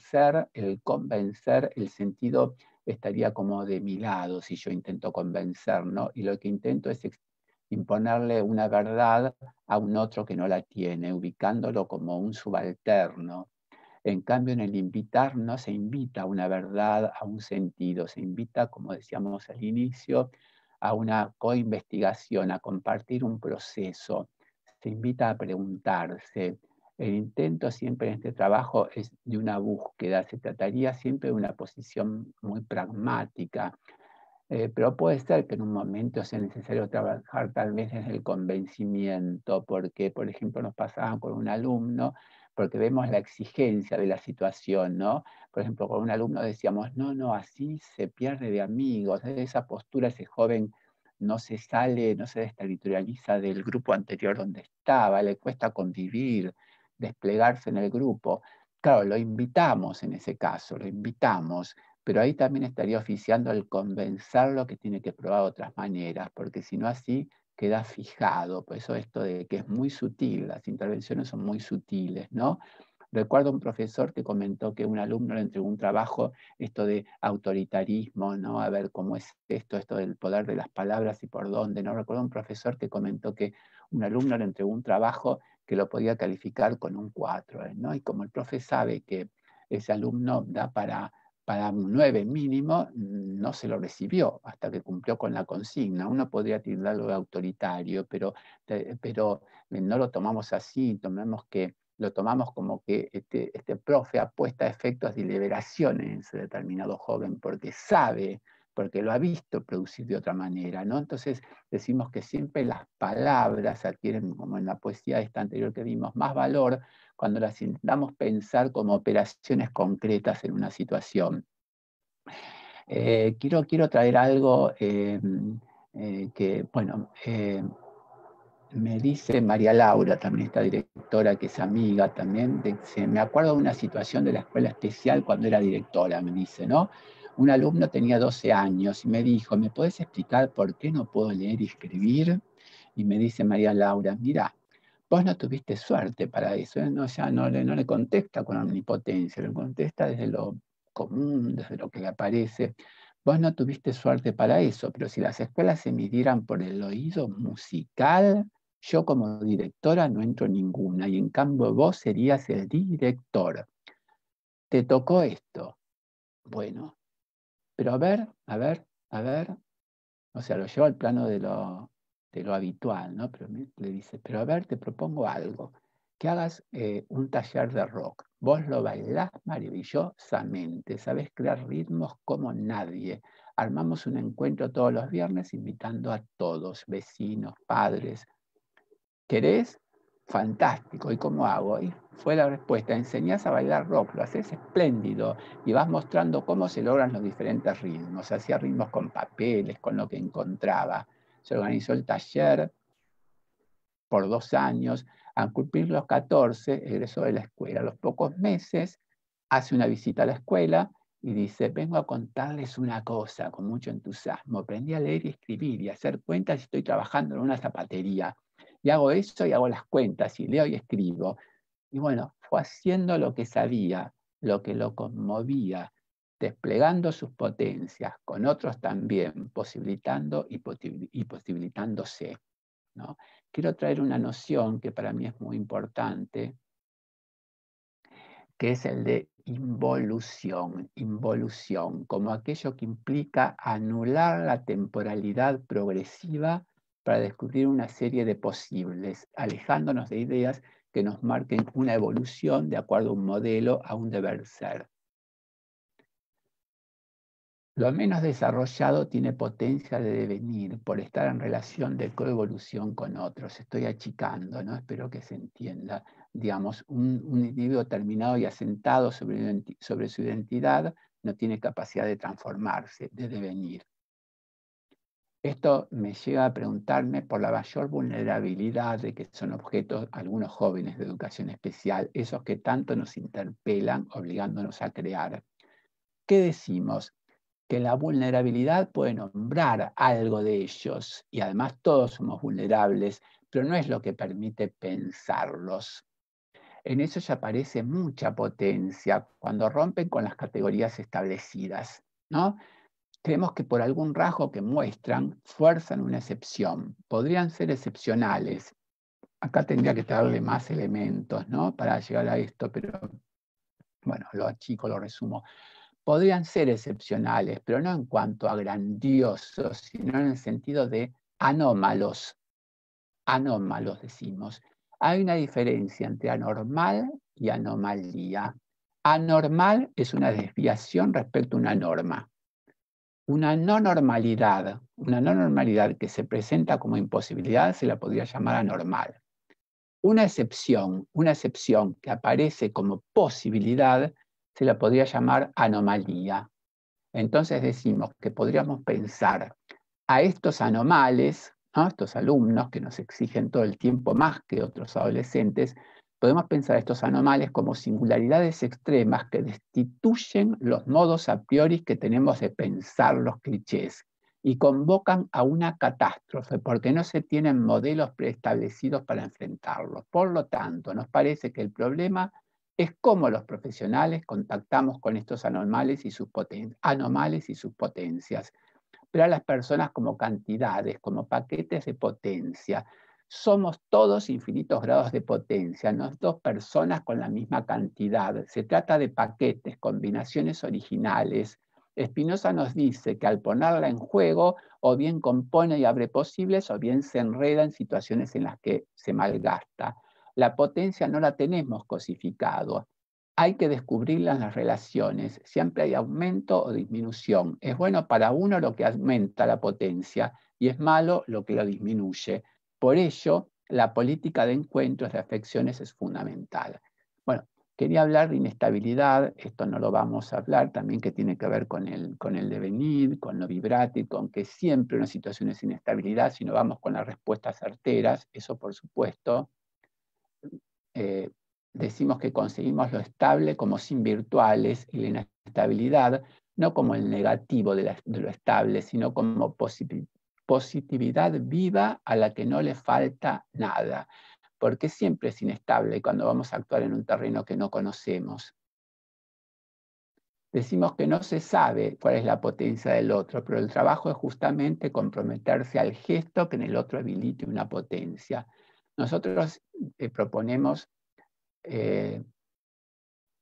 convencer, el sentido estaría como de mi lado si yo intento convencer, ¿no? Y lo que intento es imponerle una verdad a un otro que no la tiene, ubicándolo como un subalterno. En cambio, en el invitar no se invita a una verdad, a un sentido, se invita, como decíamos al inicio, a una coinvestigación, a compartir un proceso, se invita a preguntarse. El intento siempre en este trabajo es de una búsqueda, se trataría siempre de una posición muy pragmática, pero puede ser que en un momento sea necesario trabajar tal vez desde el convencimiento, porque, por ejemplo, nos pasaba con un alumno, porque vemos la exigencia de la situación, ¿no? Por ejemplo, con un alumno decíamos, no, así se pierde de amigos, de esa postura ese joven no se sale, no se desterritorializa del grupo anterior donde estaba, le cuesta convivir, desplegarse en el grupo. Claro, lo invitamos en ese caso, lo invitamos, pero ahí también estaría oficiando el convencerlo que tiene que probar otras maneras, porque si no así queda fijado. Por eso esto de que es muy sutil, las intervenciones son muy sutiles, ¿no? Recuerdo un profesor que comentó que un alumno le entregó un trabajo, esto de autoritarismo, ¿no? A ver cómo es esto del poder de las palabras y por dónde, ¿no? Recuerdo un profesor que comentó que un alumno le entregó un trabajo que lo podía calificar con un 4, ¿no? Y como el profe sabe que ese alumno da para un 9 mínimo, no se lo recibió hasta que cumplió con la consigna. Uno podría tildarlo de autoritario, pero no lo tomamos así, lo tomamos como que este profe ha puesto efectos de liberación en ese determinado joven, porque sabe, porque lo ha visto producir de otra manera, ¿no? Entonces decimos que siempre las palabras adquieren, como en la poesía esta anterior que vimos, más valor cuando las intentamos pensar como operaciones concretas en una situación. Quiero traer algo que, bueno, me dice María Laura, también esta directora que es amiga también, me acuerdo de una situación de la escuela especial cuando era directora, me dice, ¿no? Un alumno tenía 12 años y me dijo, ¿me puedes explicar por qué no puedo leer y escribir? Y me dice María Laura, mira, vos no tuviste suerte para eso, ¿eh? No, ya no le contesta con omnipotencia, le contesta desde lo común, desde lo que le aparece. Vos no tuviste suerte para eso, pero si las escuelas se midieran por el oído musical, yo como directora no entro en ninguna, y en cambio vos serías el director. Te tocó esto. Bueno, pero a ver, o sea, lo llevo al plano de lo habitual, ¿no? Pero le dice, pero a ver, te propongo algo. que hagas un taller de rock. Vos lo bailás maravillosamente, sabés crear ritmos como nadie. Armamos un encuentro todos los viernes invitando a todos, vecinos, padres. ¿Querés? Fantástico. ¿Y cómo hago? Y fue la respuesta: enseñás a bailar rock, lo haces espléndido y vas mostrando cómo se logran los diferentes ritmos. Hacía ritmos con papeles, con lo que encontraba. Se organizó el taller por 2 años. Al cumplir los 14, egresó de la escuela. A los pocos meses hace una visita a la escuela y dice: vengo a contarles una cosa con mucho entusiasmo. Aprendí a leer y escribir y a hacer cuentas y estoy trabajando en una zapatería. Y hago eso y hago las cuentas y leo y escribo. Y bueno, fue haciendo lo que sabía, lo que lo conmovía, desplegando sus potencias, con otros también, posibilitando y posibilitándose, ¿no? Quiero traer una noción que para mí es muy importante, que es el de involución, como aquello que implica anular la temporalidad progresiva para descubrir una serie de posibles, alejándonos de ideas que nos marquen una evolución de acuerdo a un modelo, a un deber ser. Lo menos desarrollado tiene potencia de devenir por estar en relación de coevolución con otros. Estoy achicando, ¿no? Espero que se entienda. Digamos, un individuo terminado y asentado sobre su identidad no tiene capacidad de transformarse, de devenir. Esto me lleva a preguntarme por la mayor vulnerabilidad de que son objetos algunos jóvenes de educación especial, esos que tanto nos interpelan, obligándonos a crear. ¿Qué decimos? Que la vulnerabilidad puede nombrar algo de ellos, y además todos somos vulnerables, pero no es lo que permite pensarlos. En eso ya aparece mucha potencia, cuando rompen con las categorías establecidas, ¿no? Creemos que por algún rasgo que muestran, fuerzan una excepción. Podrían ser excepcionales. Acá tendría que darle más elementos, ¿no? Para llegar a esto, pero bueno, lo achico, lo resumo. Podrían ser excepcionales, pero no en cuanto a grandiosos, sino en el sentido de anómalos. Anómalos, decimos. Hay una diferencia entre anormal y anomalía. Anormal es una desviación respecto a una norma. Una no normalidad que se presenta como imposibilidad se la podría llamar anormal. Una excepción que aparece como posibilidad se la podría llamar anomalía. Entonces decimos que podríamos pensar a estos anomales, ¿no? Estos alumnos que nos exigen todo el tiempo más que otros adolescentes, podemos pensar a estos anomales como singularidades extremas que destituyen los modos a priori que tenemos de pensar los clichés y convocan a una catástrofe porque no se tienen modelos preestablecidos para enfrentarlos. Por lo tanto, nos parece que el problema es cómo los profesionales contactamos con estos anomales y sus potencias, pero a las personas como cantidades, como paquetes de potencia. Somos todos infinitos grados de potencia, no dos personas con la misma cantidad. Se trata de paquetes, combinaciones originales. Spinoza nos dice que al ponerla en juego, o bien compone y abre posibles, o bien se enreda en situaciones en las que se malgasta. La potencia no la tenemos cosificado. Hay que descubrirla en las relaciones. Siempre hay aumento o disminución. Es bueno para uno lo que aumenta la potencia y es malo lo que lo disminuye. Por ello, la política de encuentros de afecciones es fundamental. Bueno, quería hablar de inestabilidad. Esto no lo vamos a hablar, también que tiene que ver con el devenir, con lo vibrátil, con que siempre una situación es inestabilidad si no vamos con las respuestas certeras. Eso por supuesto. Decimos que conseguimos lo estable como sin virtuales y la inestabilidad no como el negativo de lo estable, sino como positividad viva a la que no le falta nada, porque siempre es inestable cuando vamos a actuar en un terreno que no conocemos. Decimos que no se sabe cuál es la potencia del otro, pero el trabajo es justamente comprometerse al gesto que en el otro habilite una potencia. Nosotros proponemos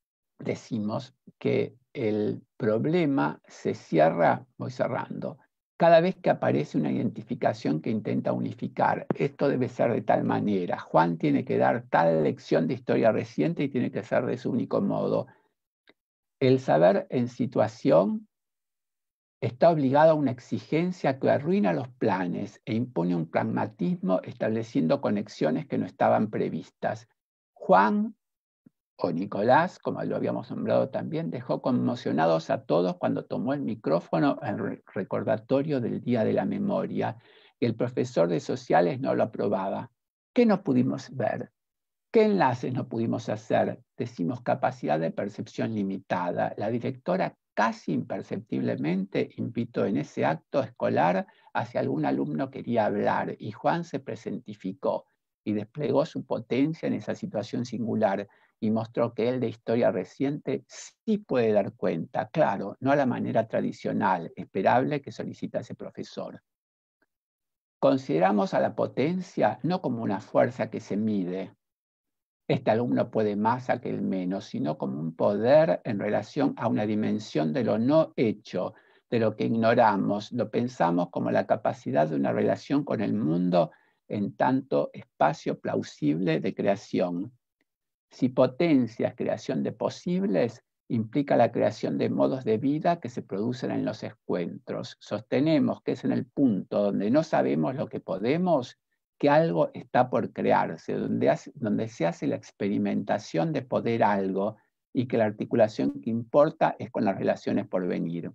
decimos que el problema se cierra, voy cerrando, cada vez que aparece una identificación que intenta unificar. Esto debe ser de tal manera. Juan tiene que dar tal lección de historia reciente y tiene que ser de su único modo. El saber en situación está obligado a una exigencia que arruina los planes e impone un pragmatismo estableciendo conexiones que no estaban previstas. Juan, o Nicolás, como lo habíamos nombrado también, dejó conmocionados a todos cuando tomó el micrófono en el recordatorio del Día de la Memoria, y el profesor de sociales no lo aprobaba. ¿Qué no pudimos ver? ¿Qué enlaces no pudimos hacer? Decimos capacidad de percepción limitada. La directora casi imperceptiblemente invitó en ese acto escolar hacia algún alumno que quería hablar, y Juan se presentificó y desplegó su potencia en esa situación singular y mostró que él de historia reciente sí puede dar cuenta, claro, no a la manera tradicional, esperable que solicita ese profesor. Consideramos a la potencia no como una fuerza que se mide, este alumno puede más, aquel menos, sino como un poder en relación a una dimensión de lo no hecho, de lo que ignoramos, lo pensamos como la capacidad de una relación con el mundo en tanto espacio plausible de creación. Si potencia es creación de posibles, implica la creación de modos de vida que se producen en los encuentros. Sostenemos que es en el punto donde no sabemos lo que podemos, que algo está por crearse, donde se hace la experimentación de poder algo y que la articulación que importa es con las relaciones por venir.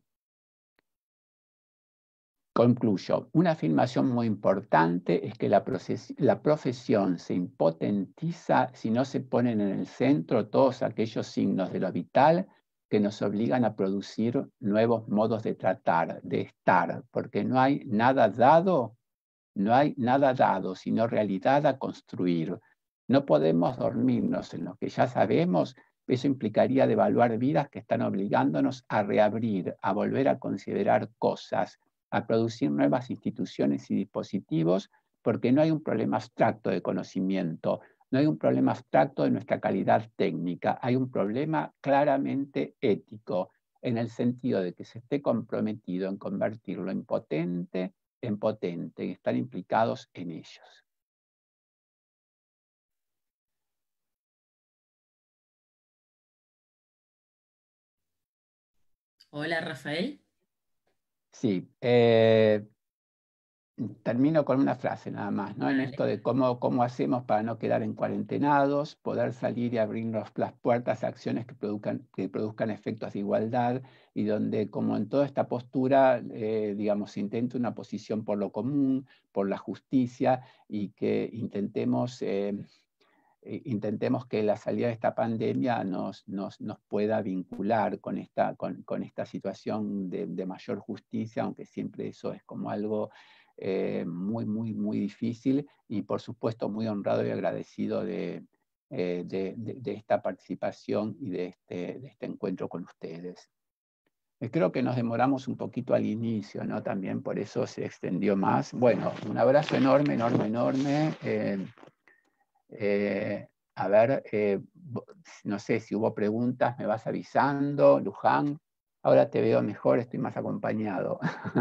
Concluyo, una afirmación muy importante es que la profesión se impotentiza si no se ponen en el centro todos aquellos signos de lo vital que nos obligan a producir nuevos modos de tratar, de estar, porque no hay nada dado, sino realidad a construir. No podemos dormirnos en lo que ya sabemos, eso implicaría devaluar vidas que están obligándonos a reabrir, a volver a considerar cosas, a producir nuevas instituciones y dispositivos, porque no hay un problema abstracto de conocimiento, no hay un problema abstracto de nuestra calidad técnica, hay un problema claramente ético, en el sentido de que se esté comprometido en convertirlo en potente, y están implicados en ellos. Hola, Rafael. Sí, termino con una frase nada más, ¿no? En esto de cómo hacemos para no quedar en cuarentenados, poder salir y abrirnos las puertas a acciones que produzcan efectos de igualdad, y donde, como en toda esta postura, digamos, se intente una posición por lo común, por la justicia, y que intentemos que la salida de esta pandemia nos pueda vincular con esta situación de mayor justicia, aunque siempre eso es como algo muy, muy, muy difícil, y por supuesto muy honrado y agradecido de esta participación y de este encuentro con ustedes. Creo que nos demoramos un poquito al inicio, ¿no? También por eso se extendió más. Bueno, un abrazo enorme, enorme, enorme. A ver, no sé si hubo preguntas, me vas avisando, Luján. Ahora te veo mejor, estoy más acompañado.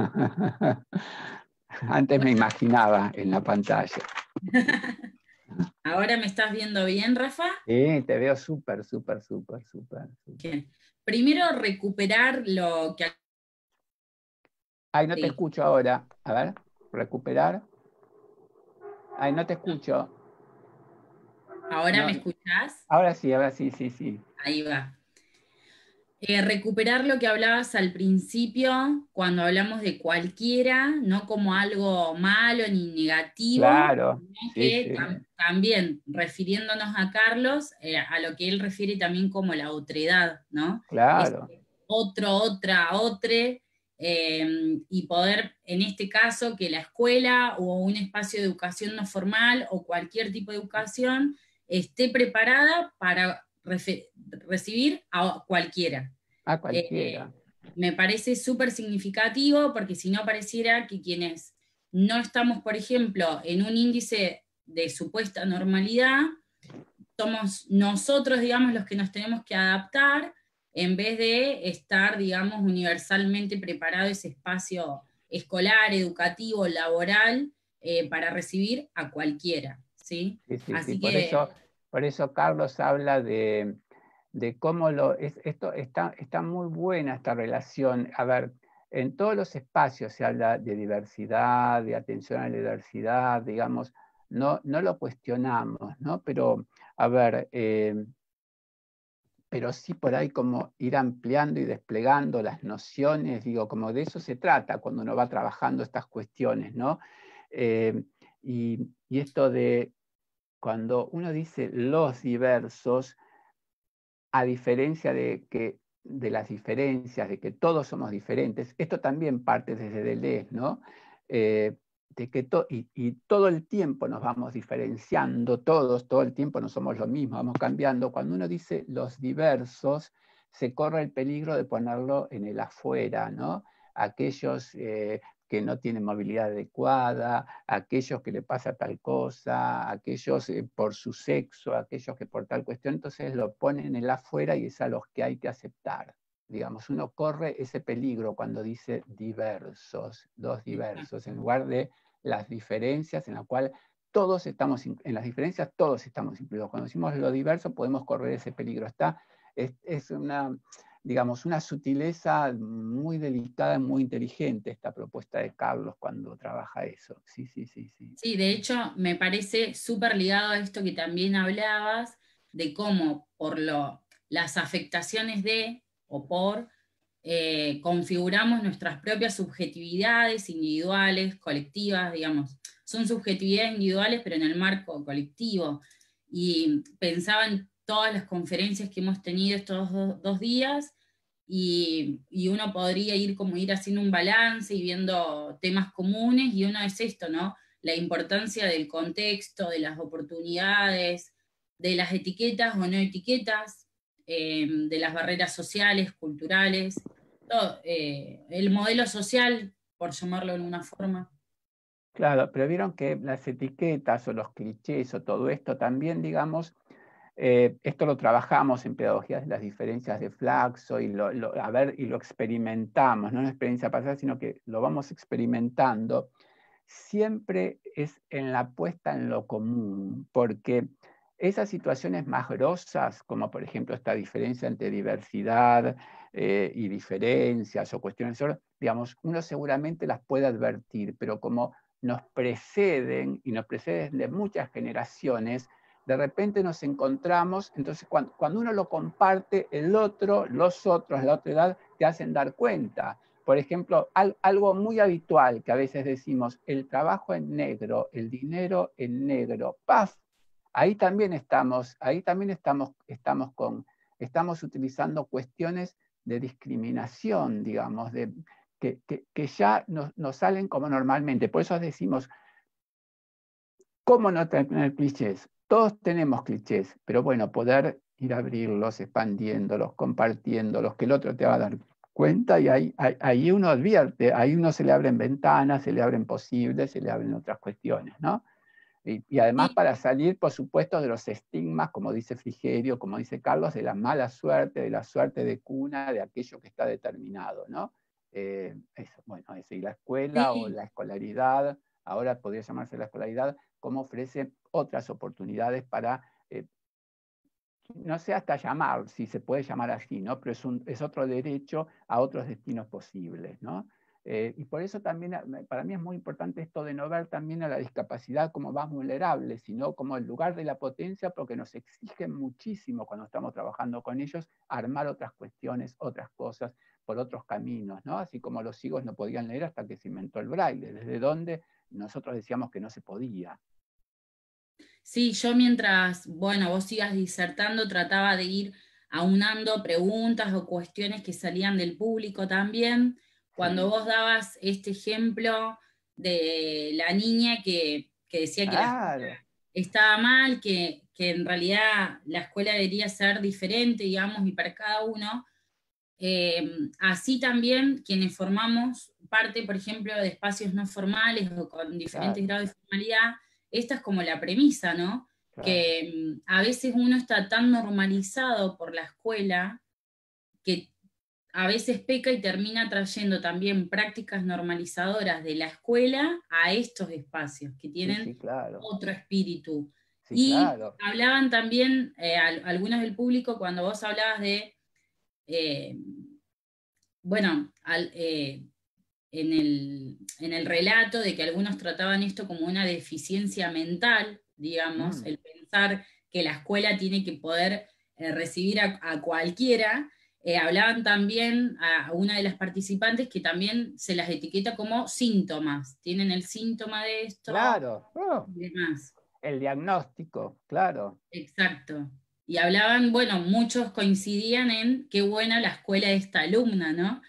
Antes me imaginaba en la pantalla. ¿Ahora me estás viendo bien, Rafa? Sí, te veo súper, súper, súper, súper. Bien. Primero, recuperar lo que... Ay, no te escucho ahora. A ver, recuperar. Ay, no te escucho. ¿Ahora no. me escuchás? Ahora sí, sí. Ahí va. Recuperar lo que hablabas al principio, cuando hablamos de cualquiera, no como algo malo ni negativo, Claro, sino sí, que sí. también refiriéndonos a Carlos, a lo que él refiere también como la otredad, ¿no? Claro. Otre, y poder, en este caso, que la escuela o un espacio de educación no formal o cualquier tipo de educación esté preparada para recibir a cualquiera. A cualquiera. Me parece súper significativo, porque si no pareciera que quienes no estamos, por ejemplo, en un índice de supuesta normalidad, somos nosotros, digamos, los que nos tenemos que adaptar, en vez de estar, digamos, universalmente preparado ese espacio escolar, educativo, laboral, para recibir a cualquiera, ¿sí? Sí, sí, Así sí. que Por eso Carlos habla de cómo esto está muy buena esta relación. A ver, en todos los espacios se habla de diversidad, de atención a la diversidad, digamos, no lo cuestionamos, ¿no? Pero, a ver, pero sí por ahí como ir ampliando y desplegando las nociones, digo, como de eso se trata cuando uno va trabajando estas cuestiones, ¿no? Eh, y esto de cuando uno dice los diversos, a diferencia de las diferencias, de que todos somos diferentes, esto también parte desde Deleuze, ¿no? De que y todo el tiempo nos vamos diferenciando, todo el tiempo no somos lo mismo, vamos cambiando. Cuando uno dice los diversos, se corre el peligro de ponerlo en el afuera, ¿no? Aquellos que no tienen movilidad adecuada, aquellos que le pasa tal cosa, aquellos por su sexo, aquellos que por tal cuestión, entonces lo ponen en el afuera y es a los que hay que aceptar. Digamos, uno corre ese peligro cuando dice diversos, los diversos, en lugar de las diferencias en la cual todos estamos, en las diferencias todos estamos incluidos. Cuando decimos lo diverso podemos correr ese peligro. Es una, digamos, una sutileza muy delicada, muy inteligente esta propuesta de Carlos cuando trabaja eso. Sí, sí, sí, sí. sí, de hecho me parece súper ligado a esto que también hablabas, de cómo las afectaciones de o por configuramos nuestras propias subjetividades individuales, colectivas, digamos. Son subjetividades individuales, pero en el marco colectivo. Y pensaba en todas las conferencias que hemos tenido estos dos días, y uno podría ir haciendo un balance y viendo temas comunes, y uno es esto, ¿no? La importancia del contexto, de las oportunidades, de las etiquetas o no etiquetas, de las barreras sociales, culturales, todo, el modelo social, por llamarlo de alguna forma. Claro, pero vieron que las etiquetas o los clichés o todo esto también, digamos, esto lo trabajamos en pedagogías de las diferencias de Flaxo y y lo experimentamos, no una experiencia pasada, sino que lo vamos experimentando. Siempre es en la puesta en lo común, porque esas situaciones más grosas, como por ejemplo esta diferencia entre diversidad y diferencias o cuestiones, digamos, uno seguramente las puede advertir, pero como nos preceden y nos preceden de muchas generaciones, de repente nos encontramos, entonces cuando uno lo comparte, el otro, los otros, la otra edad, te hacen dar cuenta. Por ejemplo, algo muy habitual que a veces decimos, el trabajo en negro, el dinero en negro, ¡paf! Ahí también estamos utilizando cuestiones de discriminación, digamos, que ya nos salen como normalmente. Por eso decimos, ¿cómo no tener clichés? Todos tenemos clichés, pero bueno, poder ir a abrirlos, expandiéndolos, compartiéndolos, que el otro te va a dar cuenta y ahí uno advierte, ahí uno se le abren ventanas, se le abren posibles, se le abren otras cuestiones, ¿no? Y además Sí, para salir, por supuesto, de los estigmas, como dice Frigerio, como dice Carlos, de la mala suerte, de la suerte de cuna, de aquello que está determinado, ¿no? Bueno, eso. Y la escuela o sí, la escolaridad, ahora podría llamarse la escolaridad, como ofrece otras oportunidades para, no sé hasta llamar, si se puede llamar así, ¿no? Pero es otro derecho a otros destinos posibles, ¿no? Y por eso también para mí es muy importante esto de no ver también a la discapacidad como más vulnerable, sino como el lugar de la potencia, porque nos exigen muchísimo cuando estamos trabajando con ellos armar otras cuestiones, otras cosas, por otros caminos, ¿no? Así como los ciegos no podían leer hasta que se inventó el braille, desde donde nosotros decíamos que no se podía. sí, yo mientras, bueno, vos sigas disertando, trataba de ir aunando preguntas o cuestiones que salían del público también. Cuando Sí. vos dabas este ejemplo de la niña que decía que la escuela Claro. estaba mal, que en realidad la escuela debería ser diferente, digamos, y para cada uno, así también quienes formamos parte, por ejemplo, de espacios no formales o con diferentes Claro, grados de formalidad, esta es como la premisa, ¿no? claro. Que a veces uno está tan normalizado por la escuela que a veces peca y termina trayendo también prácticas normalizadoras de la escuela a estos espacios que Sí, tienen sí, claro. otro espíritu. Sí, Y claro. hablaban también algunos del público cuando vos hablabas de, eh, bueno, en el relato de que algunos trataban esto como una deficiencia mental, digamos, Mm. el pensar que la escuela tiene que poder recibir a cualquiera. Hablaban también a una de las participantes que también se las etiqueta como síntomas, tienen el síntoma de esto Claro. Oh, y demás. el diagnóstico, claro. Exacto. Y hablaban, bueno, muchos coincidían en qué buena la escuela de esta alumna, ¿no?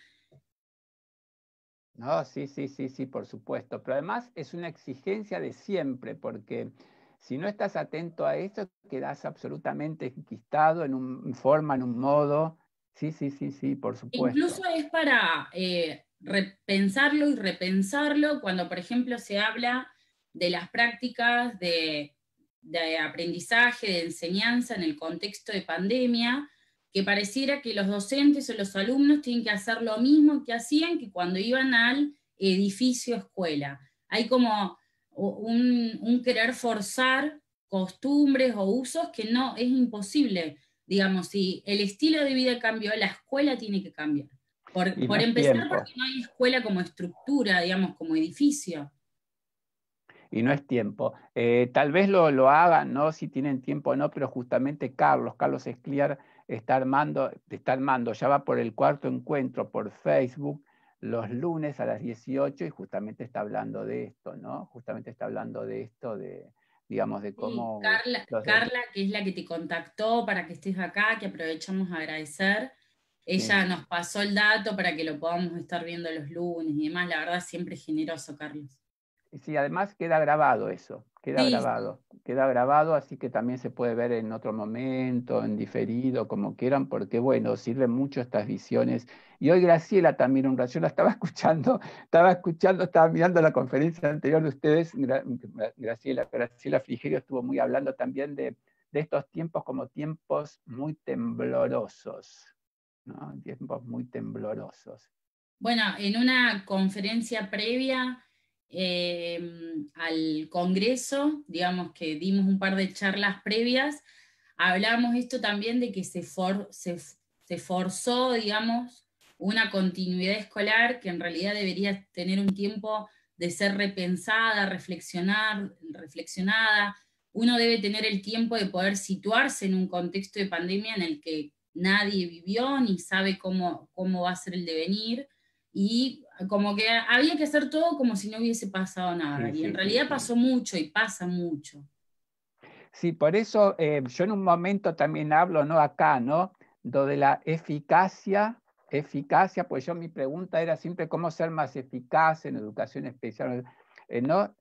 No, sí, sí, sí, sí, por supuesto. Pero además es una exigencia de siempre, porque si no estás atento a eso, quedas absolutamente enquistado en una forma, en un modo. Sí, sí, sí, sí, por Incluso supuesto. es para repensarlo y repensarlo cuando, por ejemplo, se habla de las prácticas de aprendizaje, de enseñanza en el contexto de pandemia, que pareciera que los docentes o los alumnos tienen que hacer lo mismo que hacían que cuando iban al edificio escuela. Hay como un querer forzar costumbres o usos que no es imposible. Digamos, si el estilo de vida cambió, la escuela tiene que cambiar. Y no Por es empezar, tiempo. porque no hay escuela como estructura, digamos, como edificio. Y no es tiempo. Tal vez lo hagan, ¿no? Si tienen tiempo o no, pero justamente Carlos Escliar está armando, ya va por el cuarto encuentro por Facebook los lunes a las 18 y justamente está hablando de esto, ¿no? Justamente está hablando de esto, digamos, de Sí, cómo Carla, que es la que te contactó para que estés acá, que aprovechamos a agradecer, ella sí. nos pasó el dato para que lo podamos estar viendo los lunes y demás. La verdad, siempre generoso, Carlos. Y sí, además queda grabado eso, Sí, queda grabado, así que también se puede ver en otro momento, en diferido, como quieran, porque bueno, sirven mucho estas visiones. Y hoy Graciela también, yo la estaba mirando la conferencia anterior de ustedes, Graciela Frigerio estuvo muy hablando también de estos tiempos como tiempos muy temblorosos, ¿no? Tiempos muy temblorosos. bueno, en una conferencia previa al Congreso, digamos que dimos un par de charlas previas, hablamos esto también de que se forzó, digamos, una continuidad escolar que en realidad debería tener un tiempo de ser repensada, reflexionada. Uno debe tener el tiempo de poder situarse en un contexto de pandemia en el que nadie vivió ni sabe cómo va a ser el devenir y como que había que hacer todo como si no hubiese pasado nada. Sí, Y en sí, sí, realidad sí. pasó mucho y pasa mucho. Sí, por eso yo en un momento también hablo, ¿no? Acá, ¿no? Lo de la eficacia, pues mi pregunta era siempre cómo ser más eficaz en educación especial, ¿no?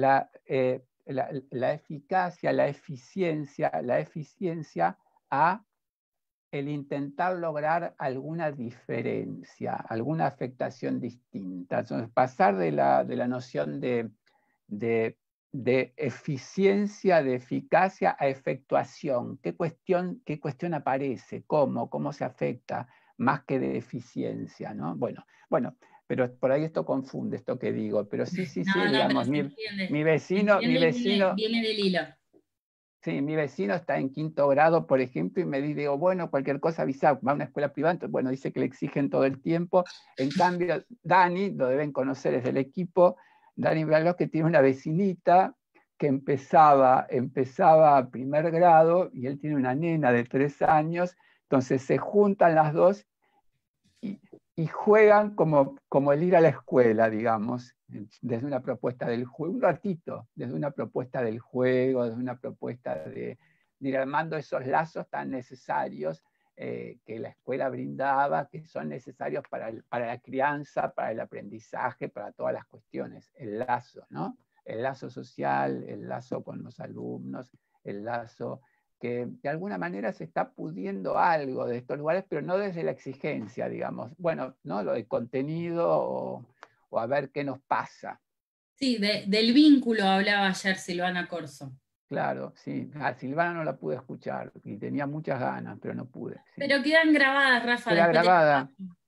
La eficacia, la eficiencia a el intentar lograr alguna diferencia, alguna afectación distinta. Entonces, pasar de la noción de, de eficiencia, de eficacia a efectuación. Qué cuestión aparece? ¿Cómo se afecta? Más que de eficiencia, ¿no? Bueno, pero por ahí esto confunde, esto que digo. Pero sí, sí, No, sí, no, pero digamos, se mi entiende y vecino, viene del hilo. sí, mi vecino está en quinto grado, por ejemplo, y me digo, bueno, cualquier cosa avisa, va a una escuela privada, entonces, bueno, dice que le exigen todo el tiempo. En cambio, Dani, lo deben conocer, es del equipo, Dani Bralo, que tiene una vecinita que empezaba primer grado y él tiene una nena de 3 años, entonces se juntan las dos y, y juegan como el ir a la escuela, digamos, desde una propuesta del juego, un ratito, desde una propuesta del juego, desde una propuesta de ir armando esos lazos tan necesarios que la escuela brindaba, que son necesarios para la crianza, para el aprendizaje, para todas las cuestiones, el lazo, ¿no? El lazo social, el lazo con los alumnos, el lazo que de alguna manera se está pudiendo algo de estos lugares, pero no desde la exigencia, digamos. Bueno, ¿no? Lo de contenido o a ver qué nos pasa. Sí, del vínculo hablaba ayer Silvana Corso. Claro, sí. A Silvana no la pude escuchar y tenía muchas ganas, pero no pude. Sí. Pero quedan grabadas, Rafa, Queda después te las grabada. paso.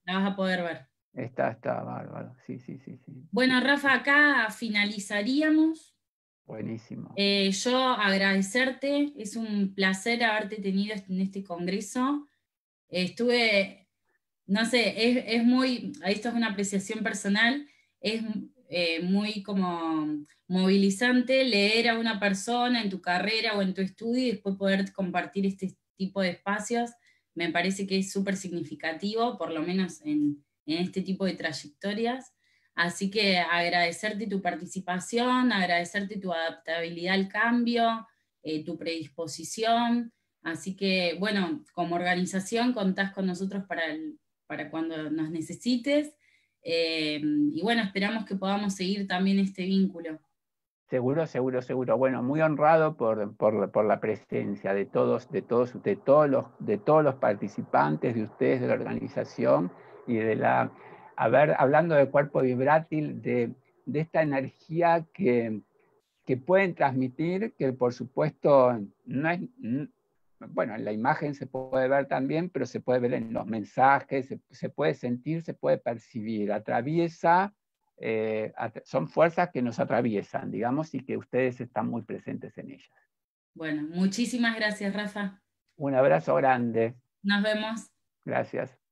la vas a poder ver. Está bárbaro. Sí. Bueno, Rafa, acá finalizaríamos. Buenísimo. Yo agradecerte, es un placer haberte tenido en este congreso. Estuve, no sé, es muy, esto es una apreciación personal, es muy como movilizante leer a una persona en tu carrera o en tu estudio y después poder compartir este tipo de espacios. Me parece que es súper significativo, por lo menos en este tipo de trayectorias. Así que agradecerte tu participación, agradecerte tu adaptabilidad al cambio, tu predisposición. Así que, bueno, como organización contás con nosotros para cuando nos necesites. Y bueno, esperamos que podamos seguir también este vínculo. Seguro. Bueno, muy honrado por la presencia de todos los participantes, de ustedes, de la organización y hablando de cuerpo vibrátil, de esta energía que pueden transmitir, que por supuesto no es, bueno, en la imagen se puede ver también, pero se puede ver en los mensajes, se puede sentir, se puede percibir, son fuerzas que nos atraviesan, digamos, y que ustedes están muy presentes en ellas. Bueno, muchísimas gracias, Rafa. Un abrazo grande. Nos vemos. Gracias.